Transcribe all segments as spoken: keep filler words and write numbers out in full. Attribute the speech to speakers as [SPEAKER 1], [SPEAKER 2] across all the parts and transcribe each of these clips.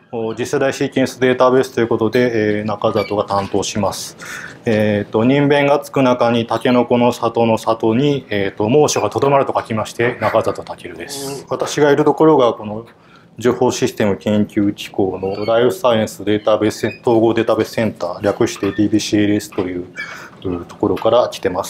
[SPEAKER 1] 次世代シーケンスデータベースということで、えー、中里が担当します。えー、と人弁がつく中にタケノコの里の里に、えー、と猛暑がとどまると書きまして中里健です。私がいるところがこの情報システム研究機構のライフサイエンスデータベース統合データベースセンター、略して ディービーシーエルエス というところから来てます。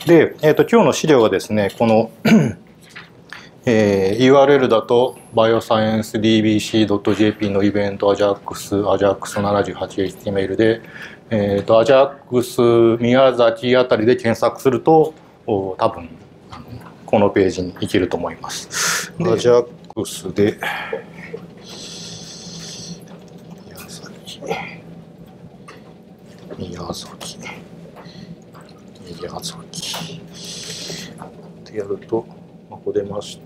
[SPEAKER 1] で、えー、と今日の資料がですね、このえー、ユーアールエル だと バイオサイエンスディービーシードットジェーピー のイベント アジャックス、アジャックスななじゅうはちエイチティーエムエル で、えー、と アジャックス 宮崎あたりで検索すると多分このページに行けると思います。アジャックスで宮崎宮崎宮崎ってやるとここ出まして、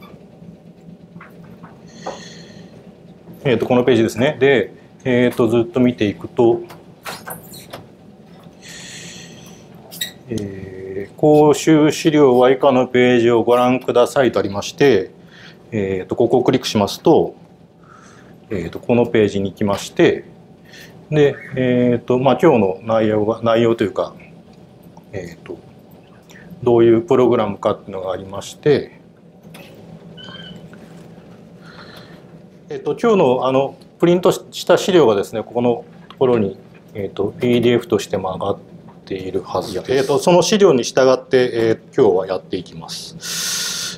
[SPEAKER 1] えー、とこのページですね。で、えー、とずっと見ていくと、えー、講習資料は以下のページをご覧くださいとありまして、えー、とここをクリックしますと、えー、とこのページに行きまして、で、えーとまあ、今日の内容が内容というか、えー、とどういうプログラムかっていうのがありまして、えっと、今日のあのプリントした資料がですね、ここのところに、えっと、ピーディーエフ としても上がっているはずです。えっと、その資料に従って、えー、今日はやっていきます。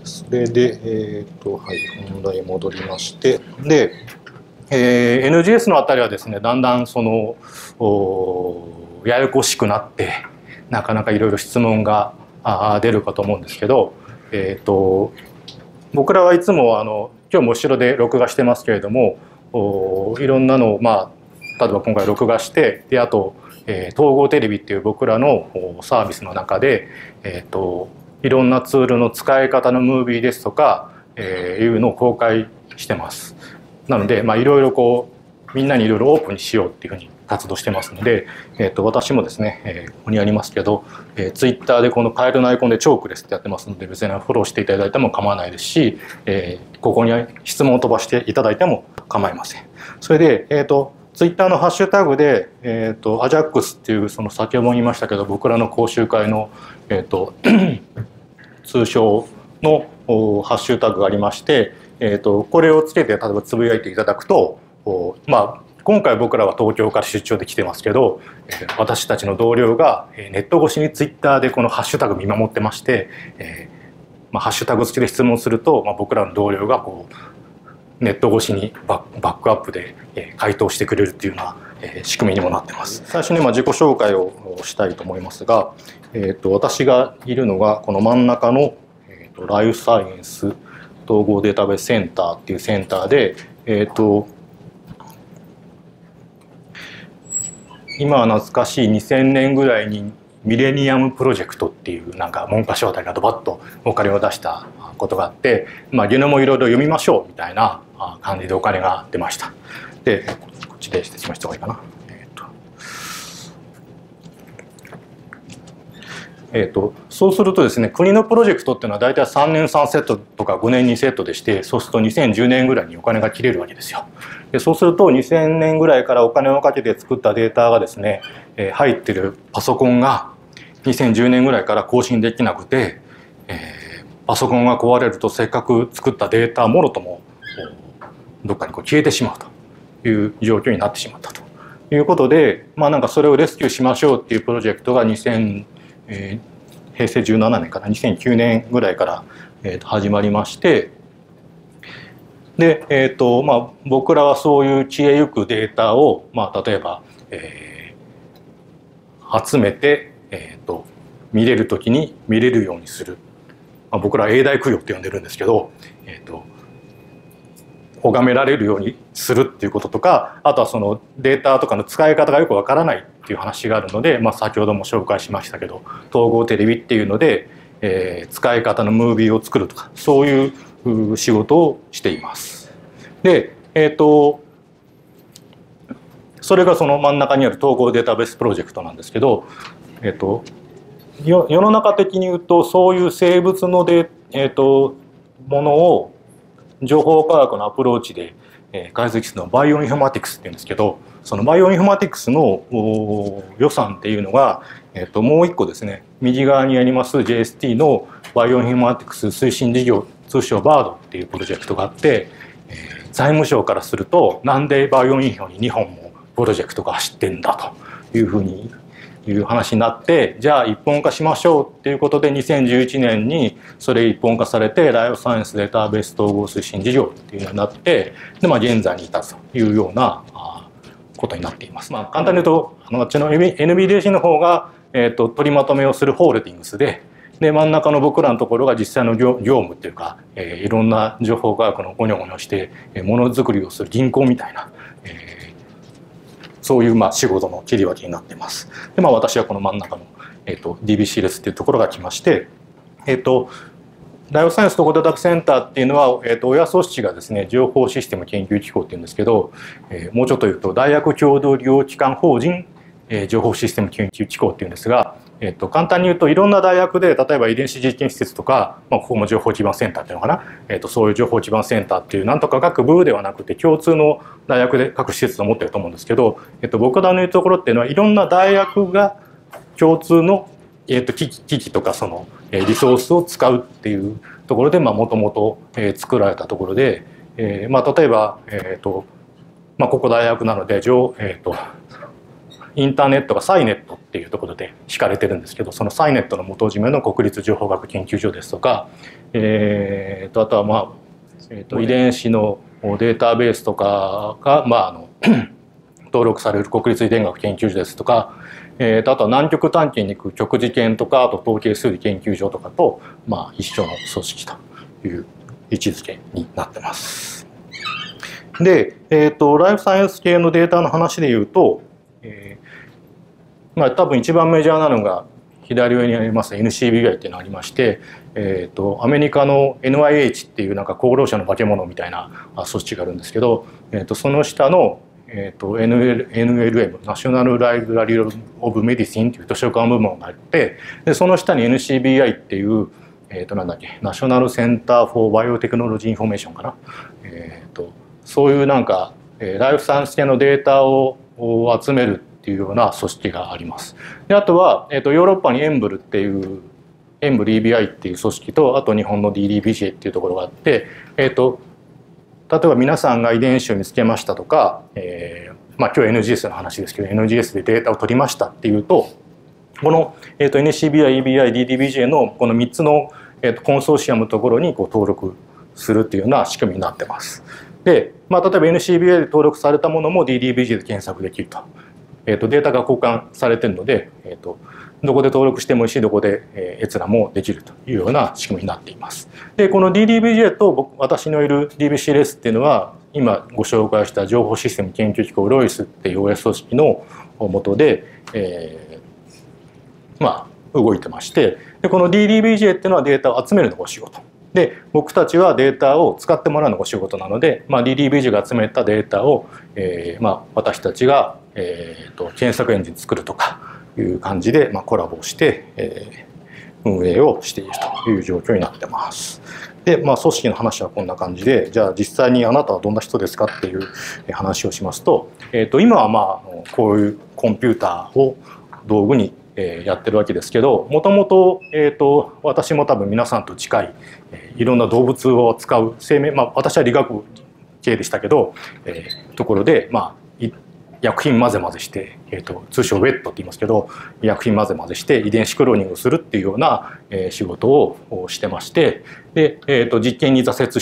[SPEAKER 1] それで、えっとはい、本題戻りまして、で、えー、エヌジーエス のあたりはですね、だんだんそのややこしくなってなかなかいろいろ質問があ出るかと思うんですけど、えー、と僕らはいつもあの今日も後ろで録画してますけれども、いろんなのを、まあ、例えば今回録画して、であと、えー、統合テレビっていう僕らのサービスの中で、えー、といろんなツールの使い方のムービーですとか、えー、いうのを公開してます。なので、まあ、いろいろこうみんなにいろいろオープンにしようっていうふうに活動してますので、えー、と私もですね、えー、ここにありますけど、えー、ツイッターでこのカエルのアイコンでチョークレスってやってますので、別にフォローしていただいても構わないですし、えー、ここに質問を飛ばしていただいても構いません。それで、えー、とツイッターのハッシュタグで、えー、とアジャックスっていうその先ほども言いましたけど、僕らの講習会の、えー、と通称のハッシュタグがありまして、えー、とこれをつけて例えばつぶやいていただくと、まあ今回僕らは東京から出張で来てますけど、私たちの同僚がネット越しにツイッターでこのハッシュタグ見守ってまして、えーまあ、ハッシュタグ付きで質問すると、まあ、僕らの同僚がこうネット越しにバッバックアップで回答してくれるっていうような仕組みにもなってます。最初にまあ自己紹介をしたいと思いますが、えー、と私がいるのがこの真ん中の、えー、とライフサイエンス統合データベースセンターっていうセンターで、えー、と今は懐かしいにせんねんぐらいにミレニアムプロジェクトっていうなんか文科省あたりがドバッとお金を出したことがあって、まあ、ゲノムをいろいろ読みましょうみたいな感じでお金が出ました。でこっちで説明した方がいいかな。えーとえー、とそうするとですね、国のプロジェクトっていうのは大体さんねんさんセットとかごねんにセットでして、そうするとにせんじゅうねんぐらいにお金が切れるわけですよ。でそうするとにせんねんぐらいからお金をかけて作ったデータがですね、えー、入ってるパソコンがにせんじゅうねんぐらいから更新できなくて、えー、パソコンが壊れるとせっかく作ったデータもろともどっかにこう消えてしまうという状況になってしまったということで、まあなんかそれをレスキューしましょうっていうプロジェクトがにせん、えー、へいせいじゅうななねんかなにせんきゅうねんぐらいから、えー、と始まりまして、で、えーとまあ、僕らはそういう消えゆくデータを、まあ、例えば、えー、集めて、えーと見れる時に見れるようにする、まあ、僕らは永代供養って呼んでるんですけど、えーと拝められるようにするっていうこととか、あとはそのデータとかの使い方がよくわからないっていう話があるので、まあ、先ほども紹介しましたけど統合テレビっていうので、えー、使い方のムービーを作るとかそういう仕事をしています。で、えーとそれがその真ん中にある統合データベースプロジェクトなんですけど、えーと世の中的に言うとそういう生物ので、えーとものを情報科学のアプローチでえー、解析室のバイオインフォマティクスっていうんですけど、そのバイオインフォマティクスの予算っていうのが、えー、ともう一個ですね、右側にあります ジェイエスティー のバイオインフォマティクス推進事業、通称 バード っていうプロジェクトがあって、えー、財務省からするとなんでバイオインフォににほんもプロジェクトが走ってんだというふうにいう話になって、じゃあ一本化しましょうっていうことでにせんじゅういちねんにそれ一本化されてライフサイエンスデータベース統合推進事業っていうのになって、で、まあ、現在に至つというようなことになっています。まあ、簡単に言うとあのあっちの エヌビーディーシー の方が、えー、と取りまとめをするホールディングスで、で真ん中の僕らのところが実際の業務っていうか、えー、いろんな情報科学のゴニョゴニョしてものづくりをする銀行みたいな、えーそういうまあ仕事の切り分けになっています。で、まあ、私はこの真ん中の、えー、と ディービーシー レスっていうところが来まして、えー、とライフサイエンス統合データセンターっていうのは、えー、と親組織がですね、情報システム研究機構っていうんですけど、えー、もうちょっと言うと大学共同利用機関法人、えー、情報システム研究機構っていうんですが、えー、と簡単に言うといろんな大学で、例えば遺伝子実験施設とか、まあ、ここも情報基盤センターっていうのかな、えー、とそういう情報基盤センターっていうなんとか各部ではなくて共通の大学で各施設を持ってると思うんですけど、えー、と僕らの言うところっていうのはいろんな大学が共通の、えー、と機器、機器とかそのリソースを使うっていうところでもともと作られたところで、えーまあ、例えば、えーとまあ、ここ大学なので、えーとインターネットがサイネットっていうところで敷かれてるんですけど、そのサイネットの元締めの国立情報学研究所ですとか、えー、とあとは、まあえー、と遺伝子のデータベースとかが、まあ、あの登録される国立遺伝学研究所ですとか、えー、とあとは南極探検に行く極次研とか、あと統計数理研究所とかと、まあ、一緒の組織という位置づけになってます。で、えー、とライフサイエンス系のデータの話でいうと、えーまあ、多分一番メジャーなのが左上にあります エヌシービーアイ っていうのがありまして、えー、とアメリカの エヌアイエイチ っていうなんか功労者の化け物みたいな組織があるんですけど、えー、とその下の、えー、と エヌエルエム ナショナルライブラリー・オブ・メディシンっていう図書館部門があって、でその下に エヌシービーアイ っていう、えー、となんだっけナショナルセンター・フォー・バイオテクノロジー・インフォメーションかな、えー、とそういうなんかライフサイエンス系のデータを集めるっていうような組織があります。であとは、えー、とヨーロッパにエンブルっていうエンブル イービーアイ っていう組織と、あと日本の ディーディービージェー っていうところがあって、えー、と例えば皆さんが遺伝子を見つけましたとか、えーまあ、今日 エヌジーエス の話ですけど エヌジーエス でデータを取りましたっていうと、この、えー、と エヌシービーアイ、イービーアイ、ディーディービージェー のこのみっつの、えー、とコンソーシアムのところにこう登録するっていうような仕組みになってます。で、まあ、例えば エヌシービーアイ で登録されたものも ディーディービージェー で検索できると。えー、とデータが交換されているので、えー、とどこで登録してもいいし、どこで、えー、閲覧もできるというような仕組みになっています。で、この ディーディービージェー と僕私のいる ディービーシー レスっていうのは、今ご紹介した情報システム研究機構ロイスっていう オーエス 組織の下で、えー、まあ動いてまして、でこの ディーディービージェー っていうのはデータを集めるのがお仕事。で僕たちはデータを使ってもらうのがお仕事なので、まあ、ディーディービージェー が集めたデータを、えーまあ、私たちが、えー、と検索エンジン作るとかいう感じで、まあ、コラボして、えー、運営をしているという状況になってます。で、まあ、組織の話はこんな感じで、じゃあ実際にあなたはどんな人ですかっていう話をしますと、えー、と今はまあこういうコンピューターを道具にやってるわけですけど、もともと私も多分皆さんと近いいろんな動物を使う生命、まあ、私は理学系でしたけど、えー、ところで、まあ、薬品混ぜ混ぜして、えー、と通称ウェットって言いますけど、薬品混ぜ混ぜして遺伝子クローニングをするっていうような、えー、仕事をしてまして、で、えー、と実験に挫折して、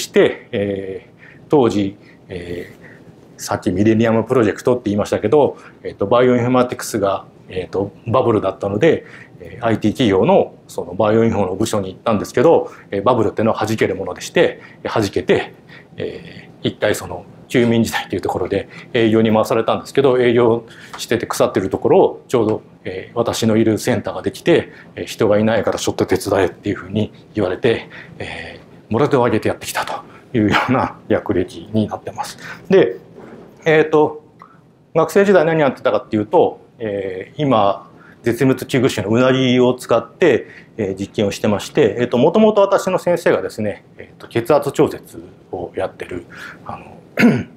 [SPEAKER 1] えー、当時、えー、さっきミレニアムプロジェクトって言いましたけど、えー、とバイオインフォマティクスがえー、とバブルだったので アイティー 企業 の, そのバイオインフォの部署に行ったんですけど、バブルっていうのは弾けるものでして弾けて、えー、一回その休眠時代というところで営業に回されたんですけど、営業してて腐ってるところをちょうど、えー、私のいるセンターができて、えー、人がいないからちょっと手伝えっていうふうに言われて、えー、もろ手を挙げてやってきたというような略歴になってます。で、えー、と学生時代何やってたかっていうと、えー、今絶滅危惧種のウナギを使って、えー、実験をしてまして、えー、ともともと私の先生がですね、えー、と血圧調節をやってるあの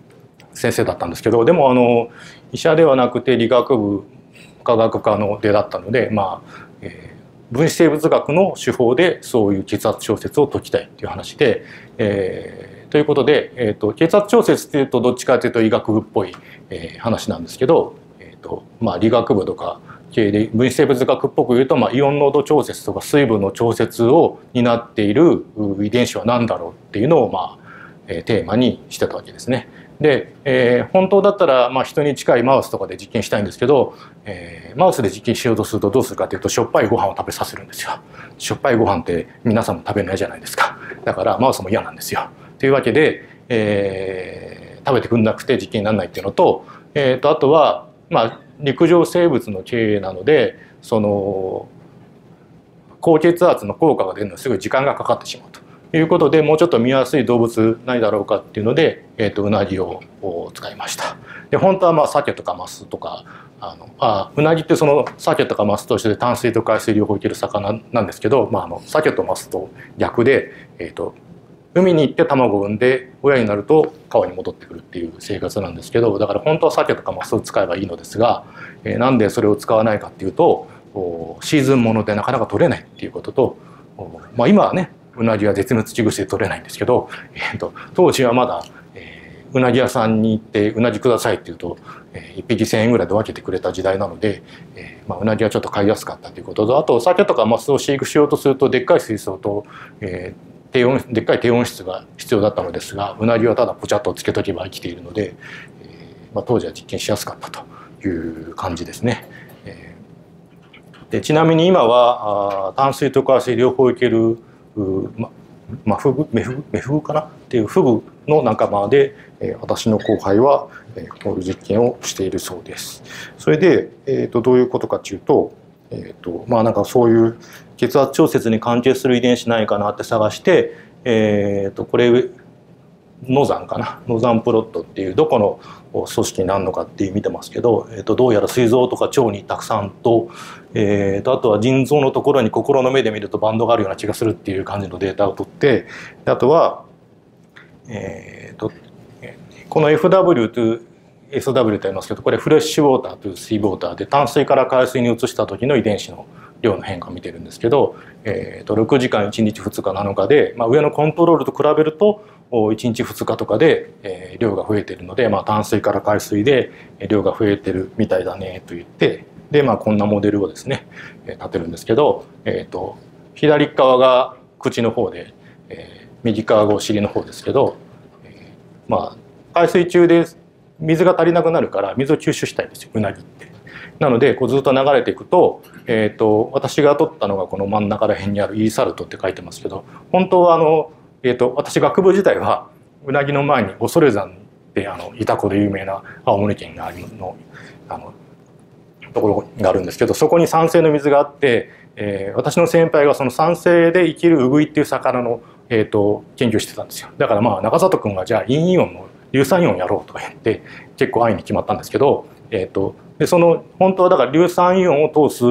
[SPEAKER 1] 先生だったんですけど、でもあの医者ではなくて理学部科学科の出だったので、まあ、えー、分子生物学の手法でそういう血圧調節を解きたいという話で、えー、ということで、えーと、血圧調節っていうとどっちかというと医学部っぽい、えー、話なんですけど、えーとまあ、理学部とか系で分子生物学っぽく言うと、まあ、イオン濃度調節とか水分の調節を担っている遺伝子は何だろうっていうのを、まあ、えー、テーマにしてたわけですね。で、えー、本当だったら、まあ、人に近いマウスとかで実験したいんですけど、えー、マウスで実験しようとするとどうするかというとしょっぱいご飯を食べさせるんですよ。しょっぱいご飯って皆さんも食べないじゃないですか。だからマウスも嫌なんですよ。というわけで、えー、食べてくんなくて実験にならないっていうのと、えー、とあとは、まあ、陸上生物の経営なのでその高血圧の効果が出るのにすごい時間がかかってしまうということで、もうちょっと見やすい動物ないだろうかっていうので、えー、とうなぎを使いました。で本当はまあ鮭とかマスとかあのあうなぎってその鮭とかマスと一緒で淡水と海水両方いける魚なんですけど、まあ、あの鮭とマスと逆で、えー、と海に行って卵を産んで親になると川に戻ってくるっていう生活なんですけど、だから本当は鮭とかマスを使えばいいのですが、えー、なんでそれを使わないかっていうとシーズンものでなかなか取れないっていうことと、まあ、今はねうなぎは絶滅危惧種で取れないんですけど、えー、と当時はまだ、えー、うなぎ屋さんに行ってうなぎくださいって言うと、えー、いっぴきせんえんぐらいで分けてくれた時代なので、えーまあ、うなぎはちょっと買いやすかったということと、あと鮭とかマスを飼育しようとするとでっかい水槽と、えー低温でっかい低温室が必要だったのですが、うなぎはただポチャッとつけとけば生きているので、えーまあ、当時は実験しやすかったという感じですね。えー、でちなみに今はあ淡水と海水両方いけるままあ、フグメフグメフグかなっていうフグの仲間で、えー、私の後輩は、えー、こういう実験をしているそうです。それで、えー、とどういうことかというと、えーとまあ、なんかそういう血圧調節に関係する遺伝子ないかなって探して、えー、とこれノザンかなノザンプロットっていうどこの組織になるのかっていう見てますけど、えー、とどうやら膵臓とか腸にたくさんと、えー、とあとは腎臓のところに心の目で見るとバンドがあるような気がするっていう感じのデータを取って、あとは、えー、とこの エフダブリュー という エスダブリュー と言いますけど、これフレッシュウォーターというシーウォーターで淡水から海水に移した時の遺伝子の量の変化を見てるんですけど、えー、とろくじかんいちにちふつかなのかで、まあ、上のコントロールと比べるといちにちふつかとかで、えー、量が増えてるので、まあ、淡水から海水で量が増えてるみたいだねと言って、で、まあ、こんなモデルをですね立てるんですけど、えー、と左側が口の方で、えー、右側がお尻の方ですけど、えー、まあ海水中で水が足りなくなるから水を吸収したいんですよ、うなぎって。なのでこうずっと流れていくと、えー、と私が取ったのがこの真ん中ら辺にあるイーサルトって書いてますけど、本当はあの、えー、と私学部時代はうなぎの前に恐山ってあのイタコで有名な青森県がありのあのところがあるんですけど、そこに酸性の水があって、えー、私の先輩がその酸性で生きるウグイっていう魚の、えー、と研究してたんですよ。だからまあ中里君がじゃあ陰イオンの硫酸イオンやろうとか言って結構安易に決まったんですけど、えー、とでその本当はだから硫酸イオンを通す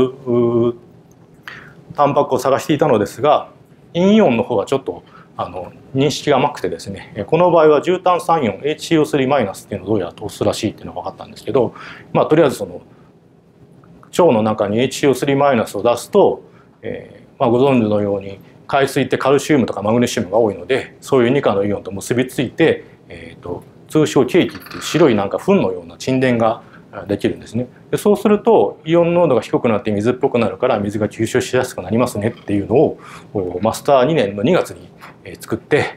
[SPEAKER 1] タンパクを探していたのですが、陰イオンの方はちょっとあの認識が甘くてですね、この場合は重炭酸イオン エイチシーオースリー マイナスっていうのをどうやら通すらしいっていうのが分かったんですけど、まあとりあえずその腸の中に エイチシーオースリー マイナスを出すと、えーまあ、ご存知のように海水ってカルシウムとかマグネシウムが多いので、そういうに価のイオンと結びついて、えー、と通称ケーキっていう白いなんか糞のような沈殿ができるんですね。でそうするとイオン濃度が低くなって水っぽくなるから水が吸収しやすくなりますねっていうのをマスターにねんのにがつに作って、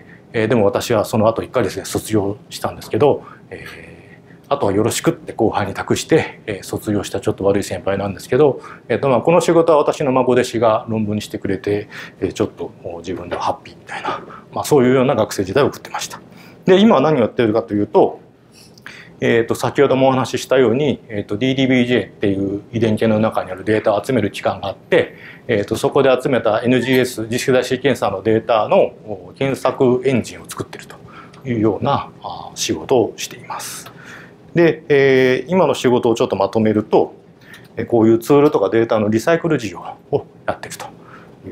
[SPEAKER 1] でも私はその後いっかげつで卒業したんですけど、えー、あとはよろしくって後輩に託して卒業したちょっと悪い先輩なんですけど、えーとまあ、この仕事は私の孫弟子が論文にしてくれてちょっと自分ではハッピーみたいな、まあ、そういうような学生時代を送ってました。で今は何をやってるかというと、えー、と先ほどもお話ししたように、えー、と ディーディービージェー っていう遺伝系の中にあるデータを集める機関があって、えー、とそこで集めた エヌジーエス 自主大シーケンサーのデータの検索エンジンを作っているというような仕事をしています。で、えー、今の仕事をちょっとまとめると、こういうツールとかデータのリサイクル事業をやっているという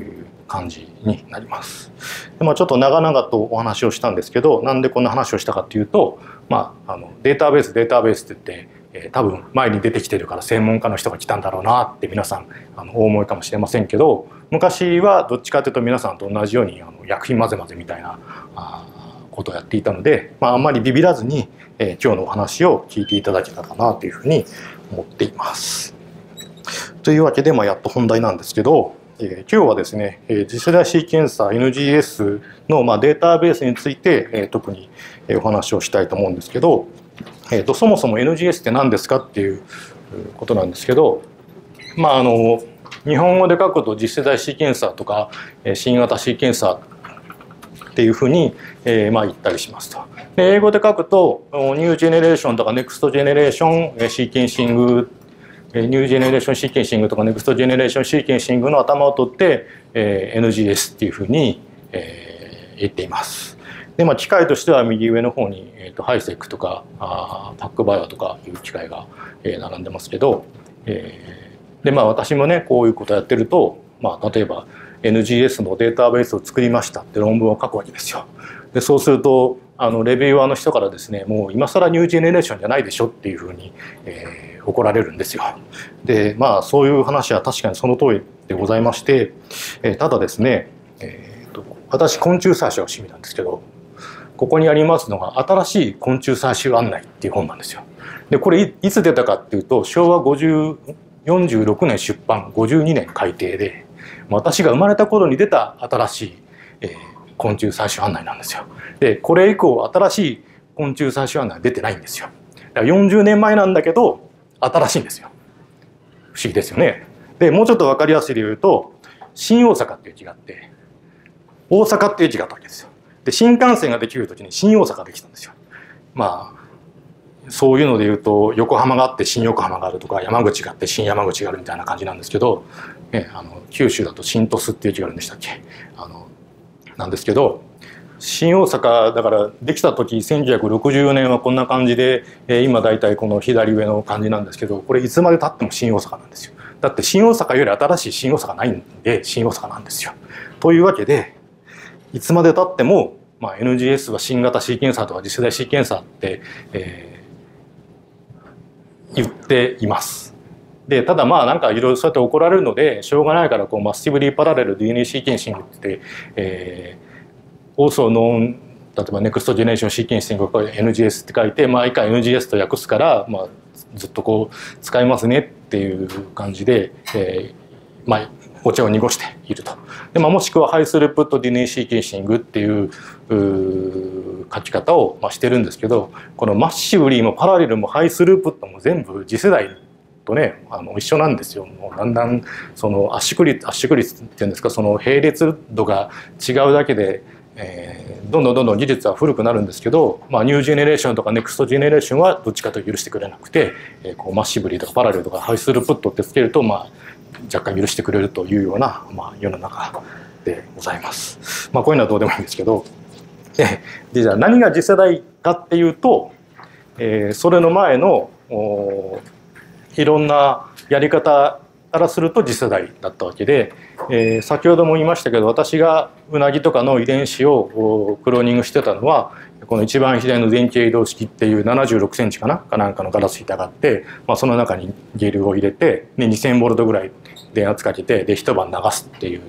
[SPEAKER 1] 感じになります。で、まあ、ちょっと長々とお話をしたんですけど、なんでこんな話をしたかっていうと、まあ、あのデータベースデータベースって言って、えー、多分前に出てきてるから専門家の人が来たんだろうなって皆さんあのお思いかもしれませんけど、昔はどっちかというと皆さんと同じようにあの薬品混ぜ混ぜみたいなあことをやっていたので、まあ、あんまりビビらずに、えー、今日のお話を聞いていただけたらなというふうに思っています。というわけで、まあ、やっと本題なんですけど、えー、今日はですね、えー、次世代シーケンサー エヌジーエス の、まあ、データベースについて、えー、特にお話をしたいと思うんですけど、えー、とそもそも エヌジーエス って何ですかっていうことなんですけど、まああの日本語で書くと次世代シーケンサーとか新型シーケンサーっていうふうに、えー、まあ言ったりしますと。で英語で書くとニュージェネレーションとかネクストジェネレーションシーケンシング、ニュージェネレーションシーケンシングとかネクストジェネレーションシーケンシングの頭を取って、えー、エヌジーエス っていうふうに、えー、言っています。で、まあ、機械としては右上の方に、えー、とハイセックとかあパックバイオとかいう機械が、えー、並んでますけど、えーでまあ、私もねこういうことをやってると、まあ、例えば エヌジーエス のデータベースを作りましたって論文を書くわけですよ。でそうするとあのレビューアーの人からですね、もう今更ニュージェネレーションじゃないでしょっていうふうに、えー、怒られるんですよ。でまあそういう話は確かにその通りでございまして、えー、ただですね、えー、と私昆虫採集が趣味なんですけど、ここにありますのが新しい昆虫採集案内っていう本なんですよ。でこれいつ出たかっていうと昭和ごじゅうよんじゅうろくねん出版ごじゅうにねん改訂で、私が生まれた頃に出た新しい、えー、昆虫採集案内なんですよ。でこれ以降新しい昆虫採集案内は出てないんですよ。だからよんじゅうねんまえなんだけど新しいんですよ。不思議ですよね。でもうちょっと分かりやすいで言うと新大阪っていう字があって大阪っていう字があったわけですよ。で新幹線ができる時に新大阪ができたんですよ。まあそういうので言うと横浜があって新横浜があるとか山口があって新山口があるみたいな感じなんですけど、ね、あの九州だと新鳥栖っていう字があるんでしたっけ、あのなんですけど、新大阪だからできた時せんきゅうひゃくろくじゅうよねんはこんな感じで、え今だいたいこの左上の感じなんですけど、これいつまでたっても新大阪なんですよ。だって新大阪より新しい新大阪ないんで新大阪なんですよ。というわけでいつまでたっても、まあ、エヌジーエス は新型シーケンサーとか次世代シーケンサーって、えー言っています。でただまあなんかいろいろそうやって怒られるのでしょうがないからこうマッシブリーパラレル ディーエヌエー シーケンシングって、えー、also known 例えばネクストジェネレーションシーケンシングを エヌジーエス って書いて、まあ以下 エヌジーエス と訳すから、まあ、ずっとこう使いますねっていう感じで、えー、まあお茶を濁していると。で、まあ、もしくはハイスループット ディーエヌエー シーケンシングっていう書き方をまあしてるんですけど、このマッシブリーもパラレルもハイスループットも全部次世代とねあの一緒なんですよ。もうだんだんその圧縮率圧縮率っていうんですか、その並列度が違うだけで、えー、どんどんどんどん技術は古くなるんですけど、まあ、ニュージェネレーションとかネクストジェネレーションはどっちかと許してくれなくて、えー、こうマッシブリーとかパラレルとかハイスループットってつけるとまあ若干許してくれるというような、まあ、世の中でございます。まあこういうのはどうでもいいんですけど、でじゃあ何が次世代かっていうと、えー、それの前のいろんなやり方からすると次世代だったわけで、えー、先ほども言いましたけど私がウナギとかの遺伝子をクローニングしてたのはこの一番左の電気移動式っていうななじゅうろくセンチかなかなんかのガラス板があって、まあ、その中にゲルを入れてでにせんボルトぐらい電圧かけてで一晩流すっていう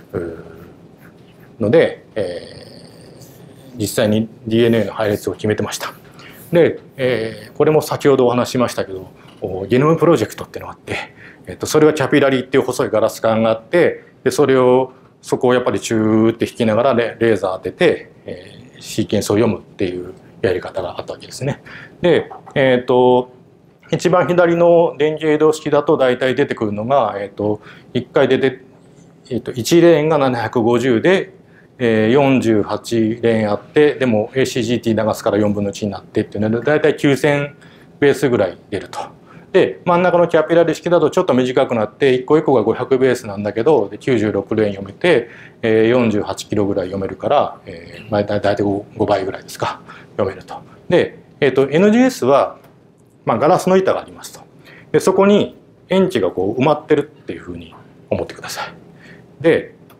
[SPEAKER 1] ので、えー、実際に ディーエヌエー の配列を決めてました。で、えー、これも先ほどお話ししましたけどゲノムプロジェクトっていうのがあって、えっと、それはキャピラリーっていう細いガラス管があってでそれをそこをやっぱりチューって引きながら レ, レーザー当てて、えー、シーケンスを読むっていうやり方があったわけですね。で、えっと一番左の電気移動式だと大体出てくるのが、えー、といっかいでで、えー、といちレーンがななひゃくごじゅうで、えー、よんじゅうはちレーンあってでも エーシージーティー 流すからよんぶんのいちになってっていうので大体きゅうせんベースぐらい出ると。で真ん中のキャピラリ式だとちょっと短くなっていっこいっこがごひゃくベースなんだけどできゅうじゅうろくレーン読めて、えー、よんじゅうはちキロぐらい読めるから、えーまあ、大体 5, ごばいぐらいですか読めると。で、えー、と エヌジーエス はまあ、ガラスの板がありますと。でそこに塩基がこう埋まってるっていうふうに思ってください。で、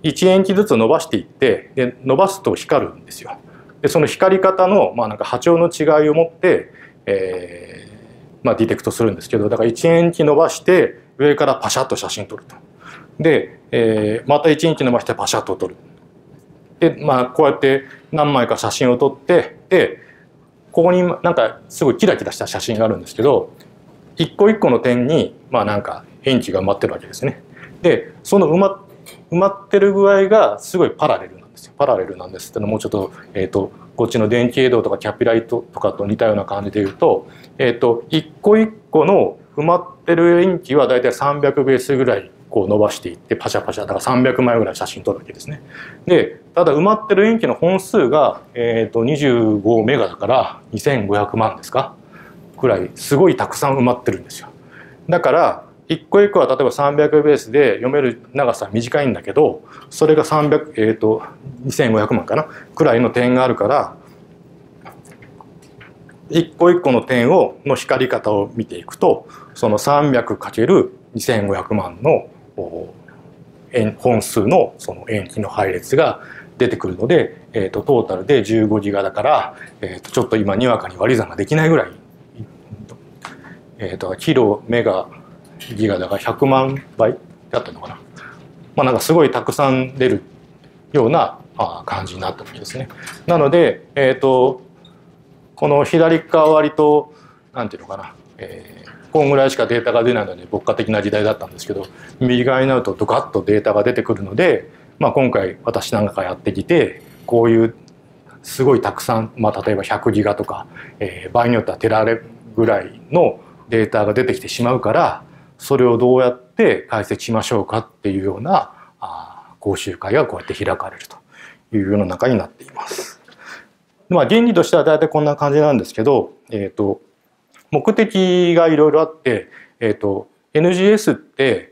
[SPEAKER 1] いちエンチずつ伸ばしていって、で伸ばすと光るんですよ。でその光り方の、まあ、なんか波長の違いを持って、えーまあ、ディテクトするんですけど、だからいちエンチ伸ばして上からパシャッと写真撮ると。で、えー、またいちエンチ伸ばしてパシャッと撮る。でまあこうやって何枚か写真を撮って、でここになんかすごいキラキラした写真があるんですけど、一個一個の点にまあなんか円値が埋まってるわけですね。でその埋ま埋まってる具合がすごいパラレルなんですよ。パラレルなんですってのもうちょっと、えーと、こっちの電気映像とかキャピライトとかと似たような感じで言うと、えーと、一個一個の埋まってる円値はだいたいさんびゃくベースぐらいこう伸ばしていってパシャパシャだからさんびゃくまいぐらい写真撮るわけですね。でただ埋まってる塩基の本数が、えー、とにじゅうごメガだからにせんごひゃくまんですかくらいすごいたくさん埋まってるんですよ。だから一個一個は例えばさんびゃくベースで読める長さは短いんだけど、それがさんびゃく、えー、とにせんごひゃくまんかなくらいの点があるから、一個一個の点をの光り方を見ていくと、その さんびゃくかけるにせんごひゃくまんの本数のその塩基の配列が出てくるので、えー、とトータルでじゅうごギガだから、えー、とちょっと今にわかに割り算ができないぐらい、えー、とキロメガギガだからひゃくまんばいだったのかな。まあなんかすごいたくさん出るような感じになったわけですね。なので、えー、とこの左側は割となんていうのかな、えー、こんぐらいしかデータが出ないので牧歌的な時代だったんですけど、右側になるとドカッとデータが出てくるので、まあ、今回私なんかやってきてこういうすごいたくさん、まあ、例えばひゃくギガとか、えー、場合によってはテラレぐらいのデータが出てきてしまうから、それをどうやって解析しましょうかっていうようなあ講習会がこうやって開かれるというような中になっています。まあ、原理としては大体こんな感じなんですけど、えー、と目的がいろいろあって、えー、と エヌジーエス って、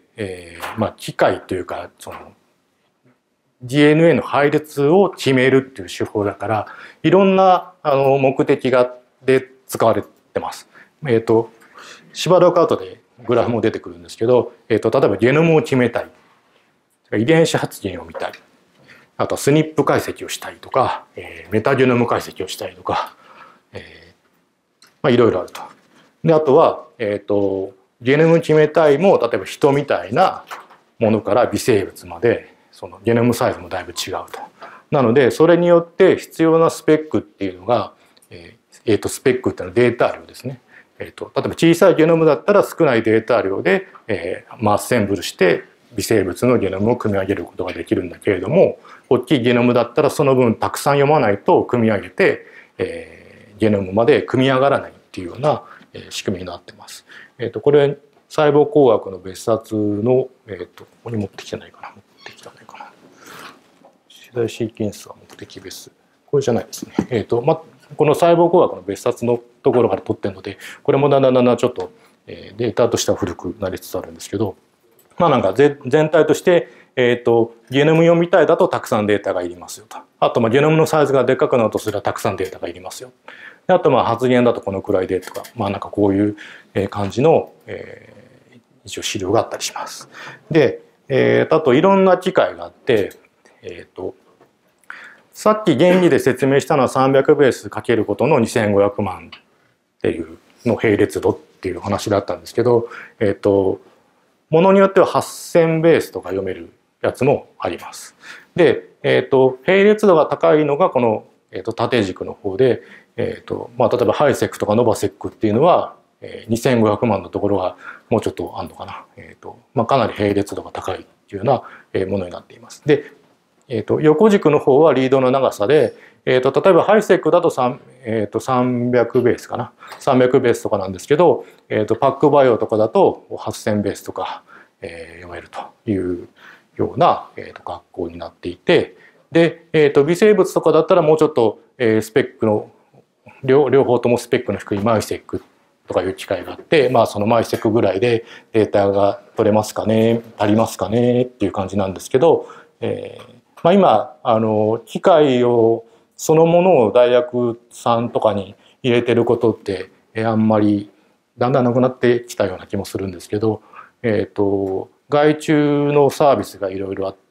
[SPEAKER 1] えーまあ、機械というかその ディーエヌエー の配列を決めるっていう手法だから、いろんなあの目的がで使われてます。えー、としばらく後でグラフも出てくるんですけど、えー、と例えばゲノムを決めたい、遺伝子発現を見たい、あとはスニップ解析をしたいとか、えー、メタゲノム解析をしたいとか、えーまあ、いろいろあると。であとは、えー、とゲノム決めたいも例えば人みたいなものから微生物までそのゲノムサイズもだいぶ違うと。なのでそれによって必要なスペックっていうのが、えー、えー、とスペックっていうのはデータ量ですね。えー、と例えば小さいゲノムだったら少ないデータ量で、えーまあ、アッセンブルして微生物のゲノムを組み上げることができるんだけれども、大きいゲノムだったらその分たくさん読まないと組み上げて、えー、ゲノムまで組み上がらないっていうような仕組みになってます。えー、とこれ細胞工学の別冊の、えー、とここに持ってきてないかな持ってきてないかな次世代シーケンスは目的別、これじゃないですね。えーとまあ、この細胞工学の別冊のところから取ってるので、これもだんだんだんだんちょっと、えー、データとしては古くなりつつあるんですけど、まあなんか全体として、えー、とゲノム読みたいだとたくさんデータがいりますよと。あとまあゲノムのサイズがでっかくなるとすればたくさんデータがいりますよ。あとまあ発言だとこのくらいでとか、まあなんかこういう感じの、えー、一応資料があったりします。で、えー、あといろんな機械があって、えー、とさっき原理で説明したのはさんびゃくベースかけることのにせんごひゃくまんっていうの並列度っていう話だったんですけど、えー、とものによってははっせんベースとか読めるやつもあります。で、えー、と並列度が高いのがこの、えー、と縦軸の方で、えーとまあ、例えばハイセックとかノバセックっていうのは、えー、にせんごひゃくまんのところがもうちょっとあるのかな、えーとまあ、かなり並列度が高いっていうようなものになっています。で、えー、と横軸の方はリードの長さで、えー、と例えばハイセックだと 3,、えー、とさんびゃくベースかなさんびゃくベースとかなんですけど、えー、とパックバイオとかだとはっせんベースとか、えー、読めるというような、えー、と学校になっていて、で、えー、と微生物とかだったらもうちょっと、えー、スペックの 両, 両方ともスペックの低いマイセックとかいう機械があって、まあそのマイセックぐらいでデータが取れますかね足りますかねっていう感じなんですけど、えーまあ、今あの機械をそのものを大学さんとかに入れてることってあんまりだんだんなくなってきたような気もするんですけど、えー、と外注のサービスがいろいろあって、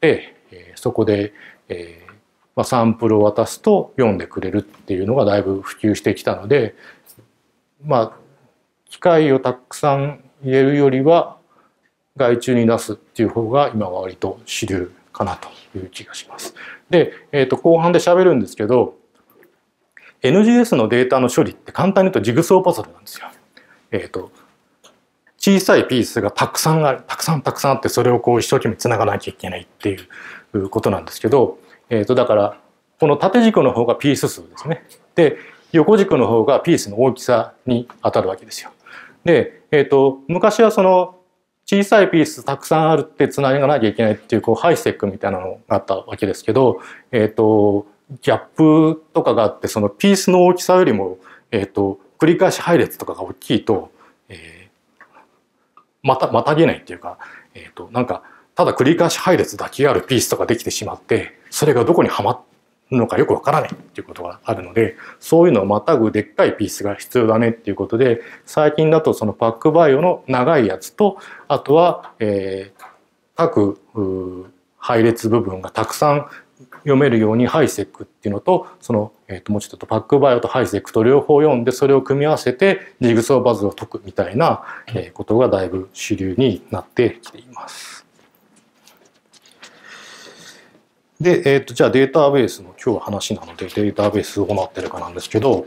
[SPEAKER 1] えー、そこで、えーまあ、サンプルを渡すと読んでくれるっていうのがだいぶ普及してきたので、まあ機械をたくさん入れるよりは外注に出すっていう方が今は割と主流かなという気がします。で、えー、と後半で喋るんですけど、 エヌジーエス のデータの処理って簡単に言うとジグソーパズルなんですよ。えー、と小さいピースがたくさんある、たくさんたくさんあって、それをこう一生懸命つながなきゃいけないっていうことなんですけど、えー、とだからこの縦軸の方がピース数ですね。で横軸の方がピースの大きさに当たるわけですよ。で、えー、と昔はその小さいピースたくさんあるってつながなきゃいけないっていうこうハイスペックみたいなのがあったわけですけど、えー、とギャップとかがあって、そのピースの大きさよりも、えー、と繰り返し配列とかが大きいと、えー、またまたげないっていうか、えー、となんかただ繰り返し配列だけあるピースとかできてしまって、それがどこにはまるのかよくわからないっていうことがあるので、そういうのをまたぐでっかいピースが必要だねっていうことで、最近だとそのパックバイオの長いやつと、あとは、えー、各配列部分がたくさん読めるようにハイセックっていうのと、その、えー、ともうちょっとパックバイオとハイセックと両方読んで、それを組み合わせてジグソーパズルを解くみたいなことがだいぶ主流になってきています。で、えー、とじゃあデータベースの今日は話なので、データベースどうなってるかなんですけど、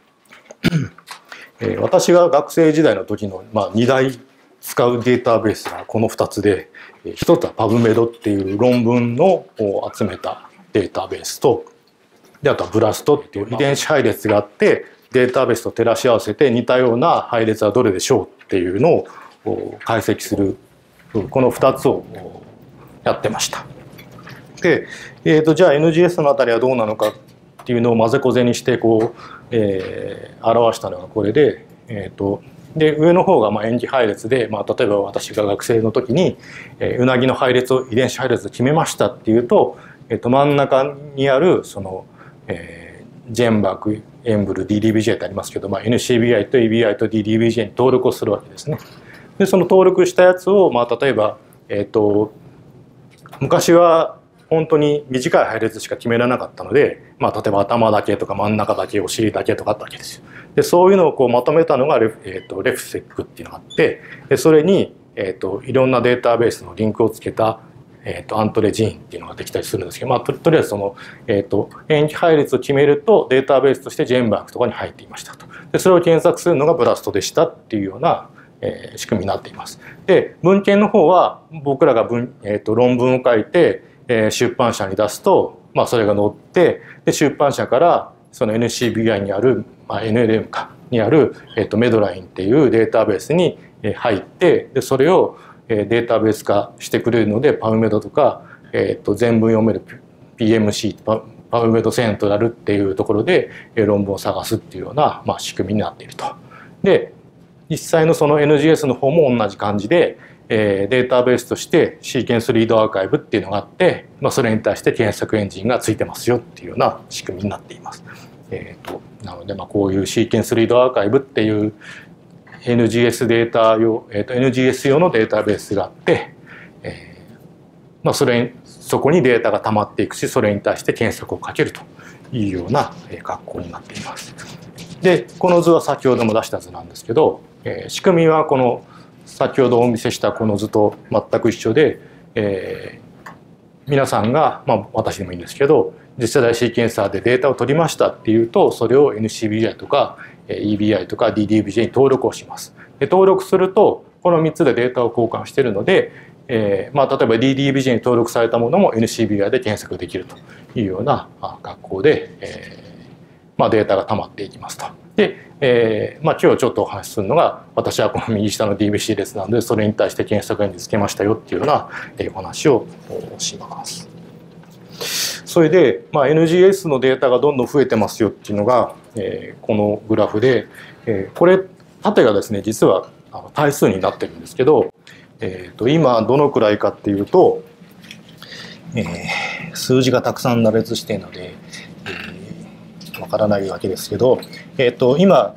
[SPEAKER 1] えー、私が学生時代の時の、まあ、に大使うデータベースがこのふたつで、ひとつは パブメド っていう論文のを集めたデータベースと、であとは ブラスト っていう遺伝子配列があって、データベースと照らし合わせて似たような配列はどれでしょうっていうのを解析する、このふたつをやってました。で、えー、とじゃあ エヌジーエス のあたりはどうなのかっていうのを混ぜこぜにしてこう、えー、表したのがこれで、えー、とで上の方がまあ塩基配列で、まあ、例えば私が学生の時に、えー、うなぎの配列を遺伝子配列を決めましたっていうと、えー、と真ん中にあるその、えー、ジェンバークエンブル ディーディービージェー ってありますけど、まあ、エヌシービーアイ と イービーアイ と ディーディービージェー に登録をするわけですね。でその登録したやつを、まあ、例えば、えー、と昔は本当に短い配列しか決められなかったので、まあ、例えば頭だけとか真ん中だけお尻だけとかあったわけですよ。でそういうのをこうまとめたのがレフ、えー、とレフセックっていうのがあって、でそれに、えー、といろんなデータベースのリンクをつけた、えー、とアントレジーンっていうのができたりするんですけど、まあ、と, とりあえずその、えー、と塩基配列を決めるとデータベースとしてジェンバークとかに入っていましたと。でそれを検索するのがブラストでしたっていうような、えー、仕組みになっています。で文献の方は僕らが文、えー、と論文を書いて出版社に出すと、まあ、それが載ってで出版社からその エヌシービーアイ にある、まあ、エヌエルエム かにある、えっと、メドラインっていうデータベースに入ってでそれをデータベース化してくれるので パブメド とか、えっと、全文読める ピーエムシー パ, パブメドセントラルっていうところで論文を探すっていうような、まあ、仕組みになっていると。で実際のその エヌジーエス の方も同じ感じでデータベースとしてシーケンスリードアーカイブっていうのがあって、まあ、それに対して検索エンジンがついてますよっていうような仕組みになっています。えー、となのでまあこういうシーケンスリードアーカイブっていう エヌジーエス データ用、えー、と エヌジーエス 用のデータベースがあって、えーまあ、それそこにデータが溜まっていくしそれに対して検索をかけるというような格好になっています。でこの図は先ほども出した図なんですけど、えー、仕組みはこの先ほどお見せしたこの図と全く一緒で、えー、皆さんが、まあ、私でもいいんですけど次世代シーケンサーでデータを取りましたっていうとそれを エヌシービーアイ とか イービーアイ とか ディーディービージェー に登録をします。で登録するとこのみっつでデータを交換しているので、えーまあ、例えば ディーディービージェー に登録されたものも エヌシービーアイ で検索できるというような格好で、えーまあ、データが溜まっていきますと。でえーまあ、今日ちょっとお話しするのが私はこの右下の ディービーシー 列なのでそれに対して検索エンジンつけましたよっていうようなお話をします。それで、まあ、エヌジーエス のデータがどんどん増えてますよっていうのが、えー、このグラフで、えー、これ縦がですね実は対数になってるんですけど、えー、と今どのくらいかっていうと、えー、数字がたくさん羅列しているので、えー、わからないわけですけど、えー、と今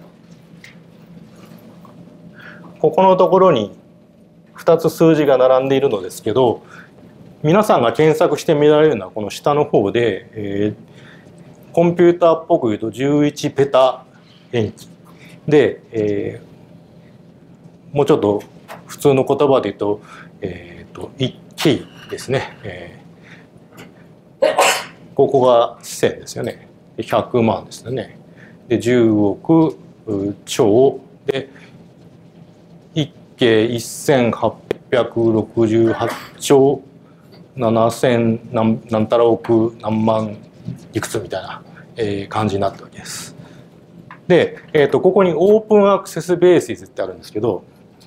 [SPEAKER 1] ここのところにふたつ数字が並んでいるのですけど、 皆さんが検索して見られるのはこの下の方で、えー、コンピューターっぽく言うとじゅういちペタ塩基で、えー、もうちょっと普通の言葉で言うと、えー、といちキーですね、えー、ここがせんですよね。ひゃくまんですよね。でじゅうおく兆でいっけいせんはっぴゃくろくじゅうはちちょうななせん何何たら億何万いくつみたいな、えー、感じになったわけです。で、えー、とここにオープンアクセスベーシズってあるんですけど、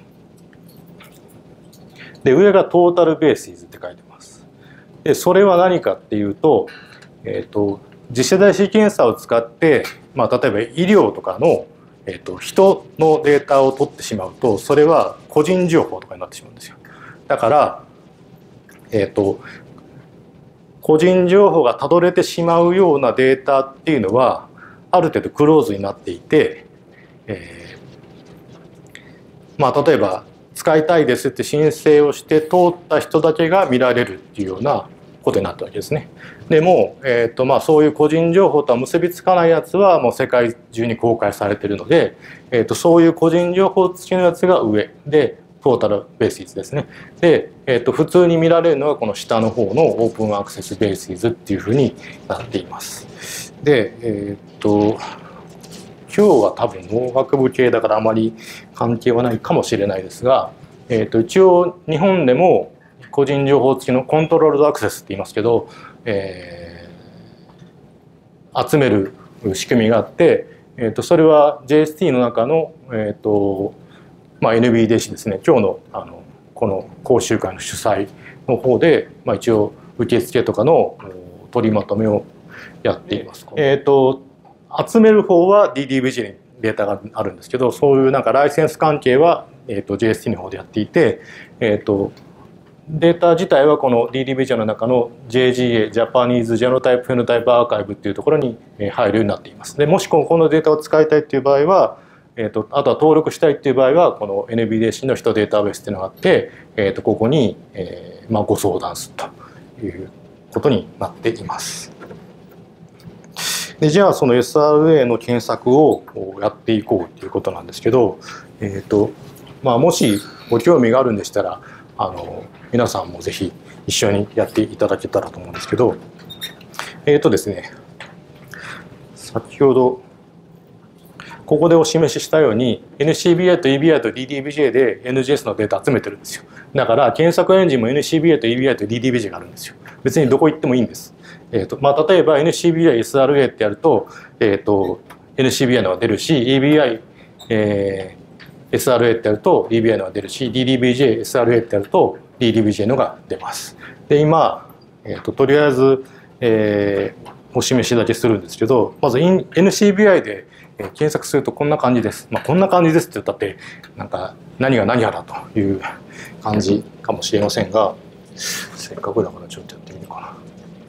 [SPEAKER 1] で上がトータルベーシズって書いてます。でそれは何かっていうと、えー、と次世代シーケンサーを使って、まあ、例えば医療とかの、えー、と人のデータを取ってしまうと、それは個人情報とかになってしまうんですよ。だから、えー、と個人情報がたどれてしまうようなデータっていうのはある程度クローズになっていて、えー、まあ例えば使いたいですって申請をして通った人だけが見られるっていうようなことになったわけですね。でも、えーとまあ、そういう個人情報とは結びつかないやつはもう世界中に公開されているので、えーとそういう個人情報付きのやつが上でトータルベーシズですね。で、えーと普通に見られるのはこの下の方のオープンアクセスベーシズっていうふうになっています。で、えっ、ー、と今日は多分農学部系だからあまり関係はないかもしれないですが、えー、と一応日本でも個人情報付きのコントロールドアクセスって言いますけど、えー、集める仕組みがあって、えー、とそれは ジェイエスティー の中の、えーとまあ、エヌビーディーシー ですね、今日の、あのこの講習会の主催の方で、まあ、一応受付とかの取りまとめをやっています。えー、と集める方は ディーディーブイジェー にデータがあるんですけど、そういうなんかライセンス関係は、えー、と ジェイエスティー の方でやっていて、えー、とデータ自体はこの ディーディーブイジェー の中の ジェイジーエー ジャパニーズジェノタイプフェノタイプアーカイブっていうところに入るようになっています。でもしこのデータを使いたいっていう場合は、えー、とあとは登録したいっていう場合はこの エヌビーディーシー の人データベースっていうのがあって、えー、とここに、えーまあ、ご相談するということになっています。でじゃあその エスアールエー の検索をやっていこうということなんですけど、えーとまあ、もしご興味があるんでしたらあの皆さんもぜひ一緒にやっていただけたらと思うんですけど、えーとですね先ほどここでお示ししたように エヌシービーアイ と イービーアイ と ディーディーブイジェー で エヌジーエス のデータ集めてるんですよ。だから検索エンジンも エヌシービーアイ と イービーアイ と ディーディーブイジェー があるんですよ。別にどこ行ってもいいんです。えーとまあ、例えば エヌシービーアイ、エスアールエー ってやると、えーと エヌシービーアイ のが出るし イービーアイ、えー、エスアールエー ってやると イービーアイ のが出るし ディーディーブイジェー、エスアールエー ってやると ディーディーブイジェー のが出ます。で今、えーと、とりあえず、えー、お示しだけするんですけど、まず エヌシービーアイ で検索するとこんな感じです。まあ、こんな感じですって言ったってなんか何が何やらという感じかもしれませんが、せっかくだからちょっとやってみようかな。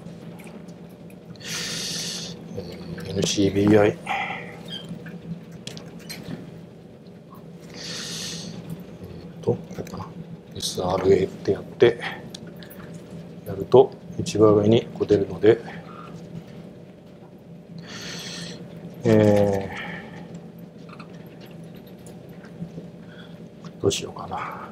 [SPEAKER 1] えー、エヌシービーアイ えっとこうかな エスアールエー ってやってやると一番上にこう出るので、えー、どうしようかな。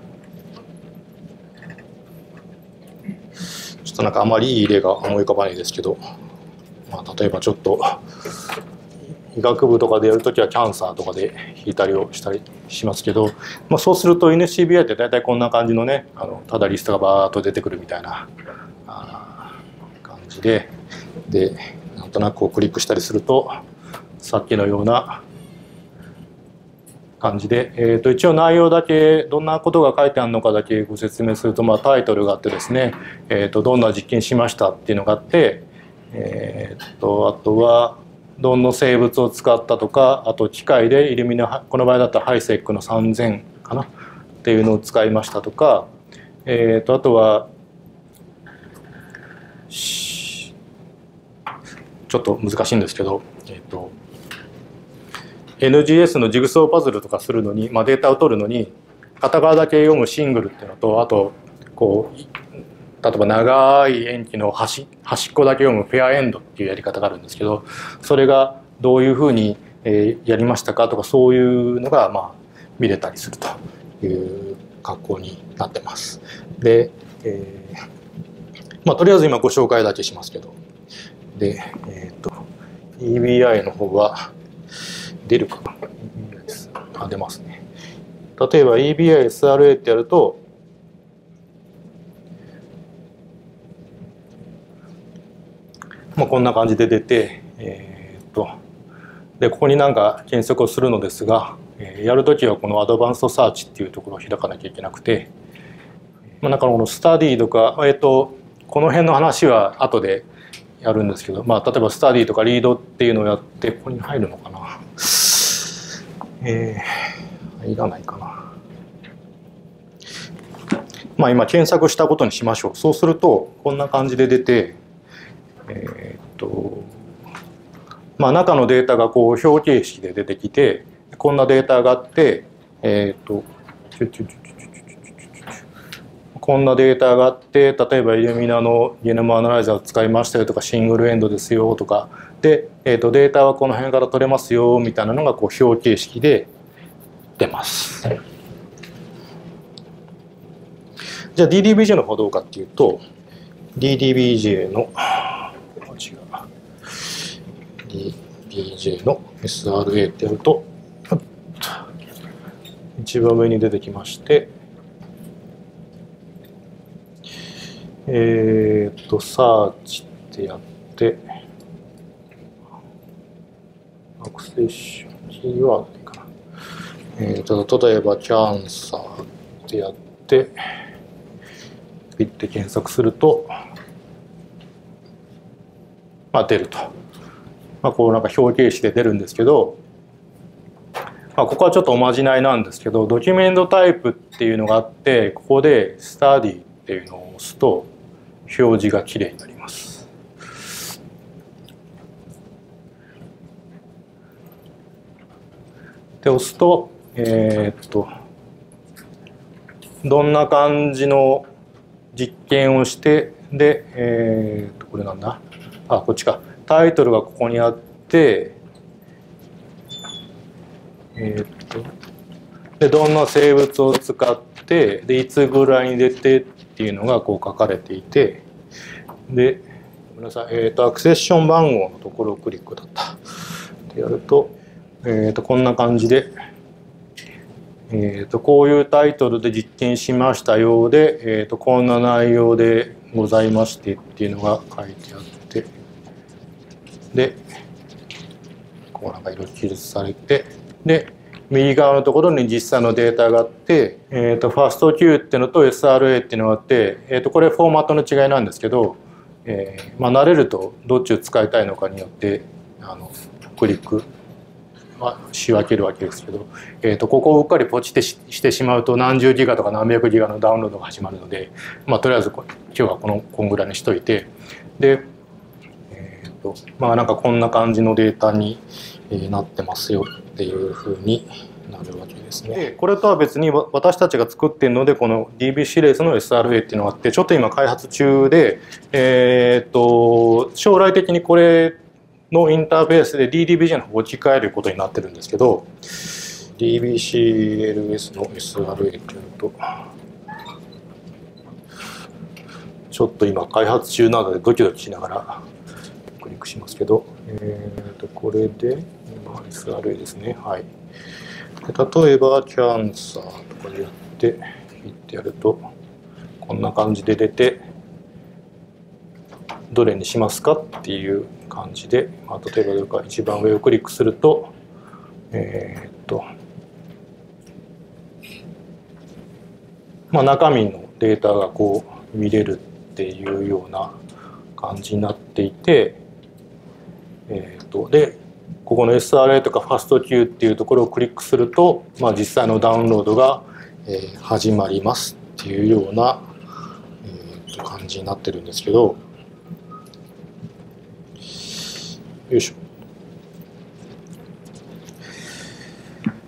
[SPEAKER 1] ちょっとなんかあまりいい例が思い浮かばないですけど、まあ、例えばちょっと医学部とかでやるときはキャンサーとかで引いたりをしたりしますけど、まあ、そうすると エヌシービーアイ って大体こんな感じのね、あのただリストがバーッと出てくるみたいな感じで、でなんとなくこうクリックしたりするとさっきのような感じで、えー、と一応内容だけどんなことが書いてあるのかだけご説明すると、まあ、タイトルがあってですね、えー、とどんな実験しましたっていうのがあって、えー、とあとはどんな生物を使ったとか、あと機械でイルミナ、この場合だったらハイセックのさんぜんかなっていうのを使いましたとか、えー、とあとはちょっと難しいんですけど、えー、と エヌジーエス のジグソーパズルとかするのに、まあ、データを取るのに片側だけ読むシングルっていうのと、あとこう例えば長い塩基の端端っこだけ読むペアエンドっていうやり方があるんですけど、それがどういうふうにやりましたかとか、そういうのがまあ見れたりするという格好になってます。で、えーまあ、とりあえず今ご紹介だけしますけど、で、えっと イービーアイ の方は出るかな。あ、出ますね。例えば イービーアイエスアールエー ってやると、まあ、こんな感じで出て、えー、っとでここになんか検索をするのですが、えー、やるときはこのアドバンストサーチっていうところを開かなきゃいけなくて、まあ、なんかこのスタディとか、えー、っとこの辺の話は後でやるんですけど、まあ、例えばスタディとかリードっていうのをやって、ここに入るのかな、えー、入らないかな。まあ今検索したことにしましょう。そうするとこんな感じで出て、えー、っとまあ中のデータがこう表形式で出てきて、こんなデータがあって、えー、っとこんなデータがあって、例えばイルミナのゲノムアナライザーを使いましたよとか、シングルエンドですよとかで、えー、とデータはこの辺から取れますよみたいなのがこう表形式で出ます。じゃあ ディーディービージェー の方どうかっていうと、 ディーディービージェー の違う ディーディービージェー の エスアールエー ってやると一番上に出てきまして、えっとサーチってやって、アクセッションキーワードでいいかな、えー、と例えばキャンサーってやってピッて検索すると、まあ、出ると、まあ、こうなんか表形式で出るんですけど、まあ、ここはちょっとおまじないなんですけど、ドキュメントタイプっていうのがあって、ここでスタディっていうのを押すと表示がきれいになります。で押すと、えー、っとどんな感じの実験をして、で、えー、っとこれなんだ、あ、こっちか、タイトルがここにあって、えー、っとでどんな生物を使ってでいつぐらいに出てっていうのがこう書かれていて、でごめんなさい、えー、っとアクセッション番号のところをクリックだったってやると、えー、っとこんな感じで、えー、とこういうタイトルで実験しましたようで、えー、とこんな内容でございましてっていうのが書いてあって、でこうなんか色々記述されて、で右側のところに実際のデータがあって、えー、とファスト Q っていうのと エスアールエー っていうのがあって、えー、とこれフォーマットの違いなんですけど、えーまあ、慣れるとどっちを使いたいのかによってあのクリック仕分けるわけですけど、えー、とここをうっかりポチって し, してしまうと何十ギガとか何百ギガのダウンロードが始まるので、まあ、とりあえず今日はこのこんぐらいにしといて、で、えーとまあ、なんかこんな感じのデータになってますよっていうふうになるわけですね。でこれとは別に私たちが作っているので、この ディービー シレースの エスアールエー っていうのがあって、ちょっと今開発中で、えー、と将来的にこれのインターフェースで ディーディービージェー の方を置き換えることになってるんですけど、 ディービーシーエルエス の エスアールエー っていうとちょっと今開発中なのでドキドキしながらクリックしますけど、えー、とこれで今 エスアールエー ですね。はい。で例えばキャンサーとかでやってピッてやるとこんな感じで出て、どれにしますかっていう感じで、まあ、例えばどれか一番上をクリックすると、えー、っとまあ中身のデータがこう見れるっていうような感じになっていて、えー、っとでここの エスアールエー とか ファスト Q っていうところをクリックすると、まあ、実際のダウンロードが、えー、始まりますっていうような、えー、っと感じになってるんですけど、よいしょ。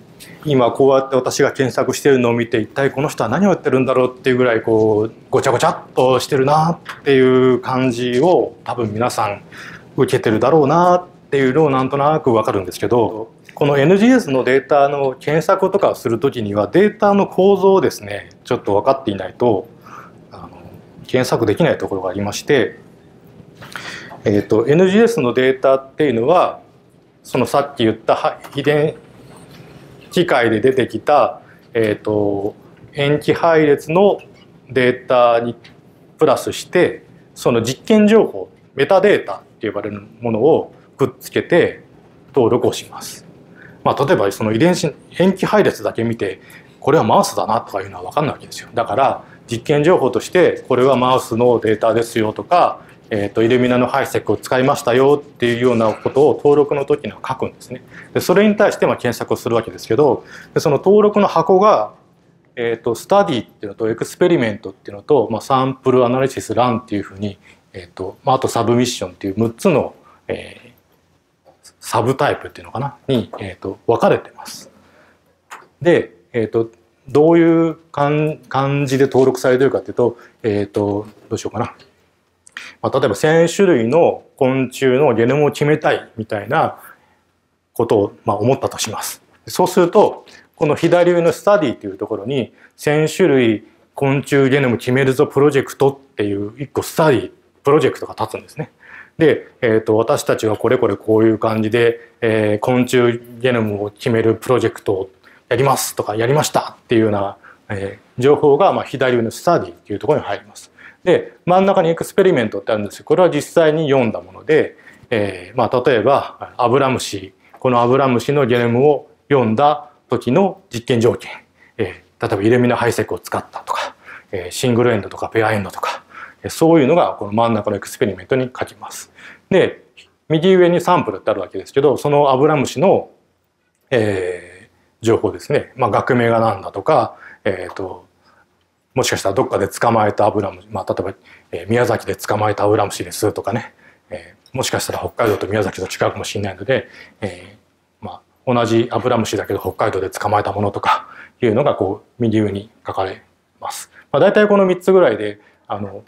[SPEAKER 1] 今こうやって私が検索しているのを見て一体この人は何をやってるんだろうっていうぐらいこうごちゃごちゃっとしてるなっていう感じを多分皆さん受けてるだろうなっていうのをなんとなく分かるんですけど、この エヌジーエス のデータの検索とかをする時にはデータの構造をですねちょっと分かっていないとあの検索できないところがありまして、えーと、エヌジーエス のデータっていうのはそのさっき言った遺伝機械で出てきた、えーと、塩基配列のデータにプラスしてその実験情報メタデータって呼ばれるものをくっつけて登録をします。まあ、例えばその遺伝子塩基配列だけ見てこれはマウスだなとかいうのは分かんないわけですよ。だから実験情報としてこれはマウスのデータですよとか、えー、とイルミナの配積を使いましたよっていうようなことを登録の時には書くんですね。でそれに対してまあ検索をするわけですけど、でその登録の箱が、えー、とスタディっていうのとエクスペリメントっていうのと、まあ、サンプルアナリシスランっていうふうに、えーとまあ、あとサブミッションっていうむっつの、えー、サブタイプっていうのかなに、えー、と分かれてます。で、えー、とどういう感じで登録されてるかっていうと、えー、とどうしようかな。まあ、例えばせん種類の昆虫のゲノムを決めたいみたいなことをまあ思ったとします。そうするとこの左上のスタディというところにせん種類昆虫ゲノム決めるぞプロジェクトっていういっこスタディプロジェクトが立つんですね。で、えー、と私たちはこれこれこういう感じで、えー、昆虫ゲノムを決めるプロジェクトをやりますとかやりましたっていうような、えー、情報がまあ左上のスタディっていうところに入ります。で真ん中にエクスペリメントってあるんですけど、これは実際に読んだもので、えーまあ、例えばアブラムシこのアブラムシのゲノムを読んだ時の実験条件、えー、例えばイルミナ配積を使ったとか、えー、シングルエンドとかペアエンドとか、えー、そういうのがこの真ん中のエクスペリメントに書きます。で右上にサンプルってあるわけですけど、そのアブラムシの、えー、情報ですね、まあ、学名が何だとか、えーともしかしたらどっかで捕まえたアブラムシ、まあ、例えば、えー、宮崎で捕まえたアブラムシですとかね、えー、もしかしたら北海道と宮崎と違うかもしれないので、えーまあ、同じアブラムシだけど北海道で捕まえたものとかいうのがこう右上に書かれます。まあ、大体このみっつぐらいであの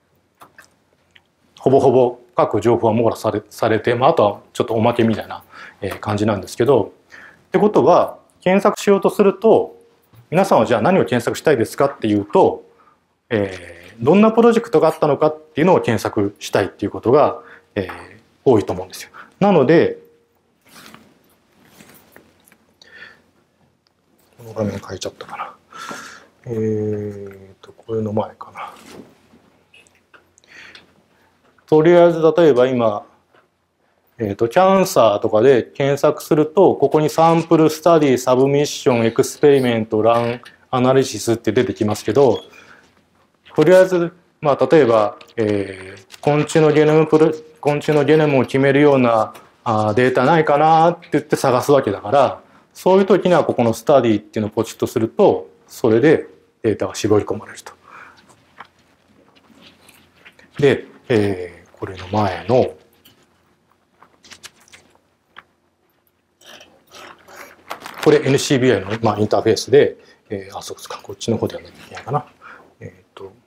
[SPEAKER 1] ほぼほぼ各情報は網羅され、されて、まあ、あとはちょっとおまけみたいな感じなんですけど、ってことは検索しようとすると皆さんはじゃあ何を検索したいですかっていうと、えー、どんなプロジェクトがあったのかっていうのを検索したいっていうことが、えー、多いと思うんですよ。なのでこの画面変えちゃったかな。えーとこれの前かな。とりあえず例えば今えーとキャンサーとかで検索するとここにサンプルスタディサブミッションエクスペリメントランアナリシスって出てきますけど、とりあえずまあ例えば、えー、昆虫のゲノムプロ昆虫のゲノムを決めるようなあデータないかなって言って探すわけだから、そういう時にはここのスタディっていうのをポチッとするとそれでデータが絞り込まれると。で、えー、これの前のこれ エヌシービーアイ の、まあ、インターフェースで、えー、あ、そうですか、こっちの方でやらなきゃいけないかな。えーと、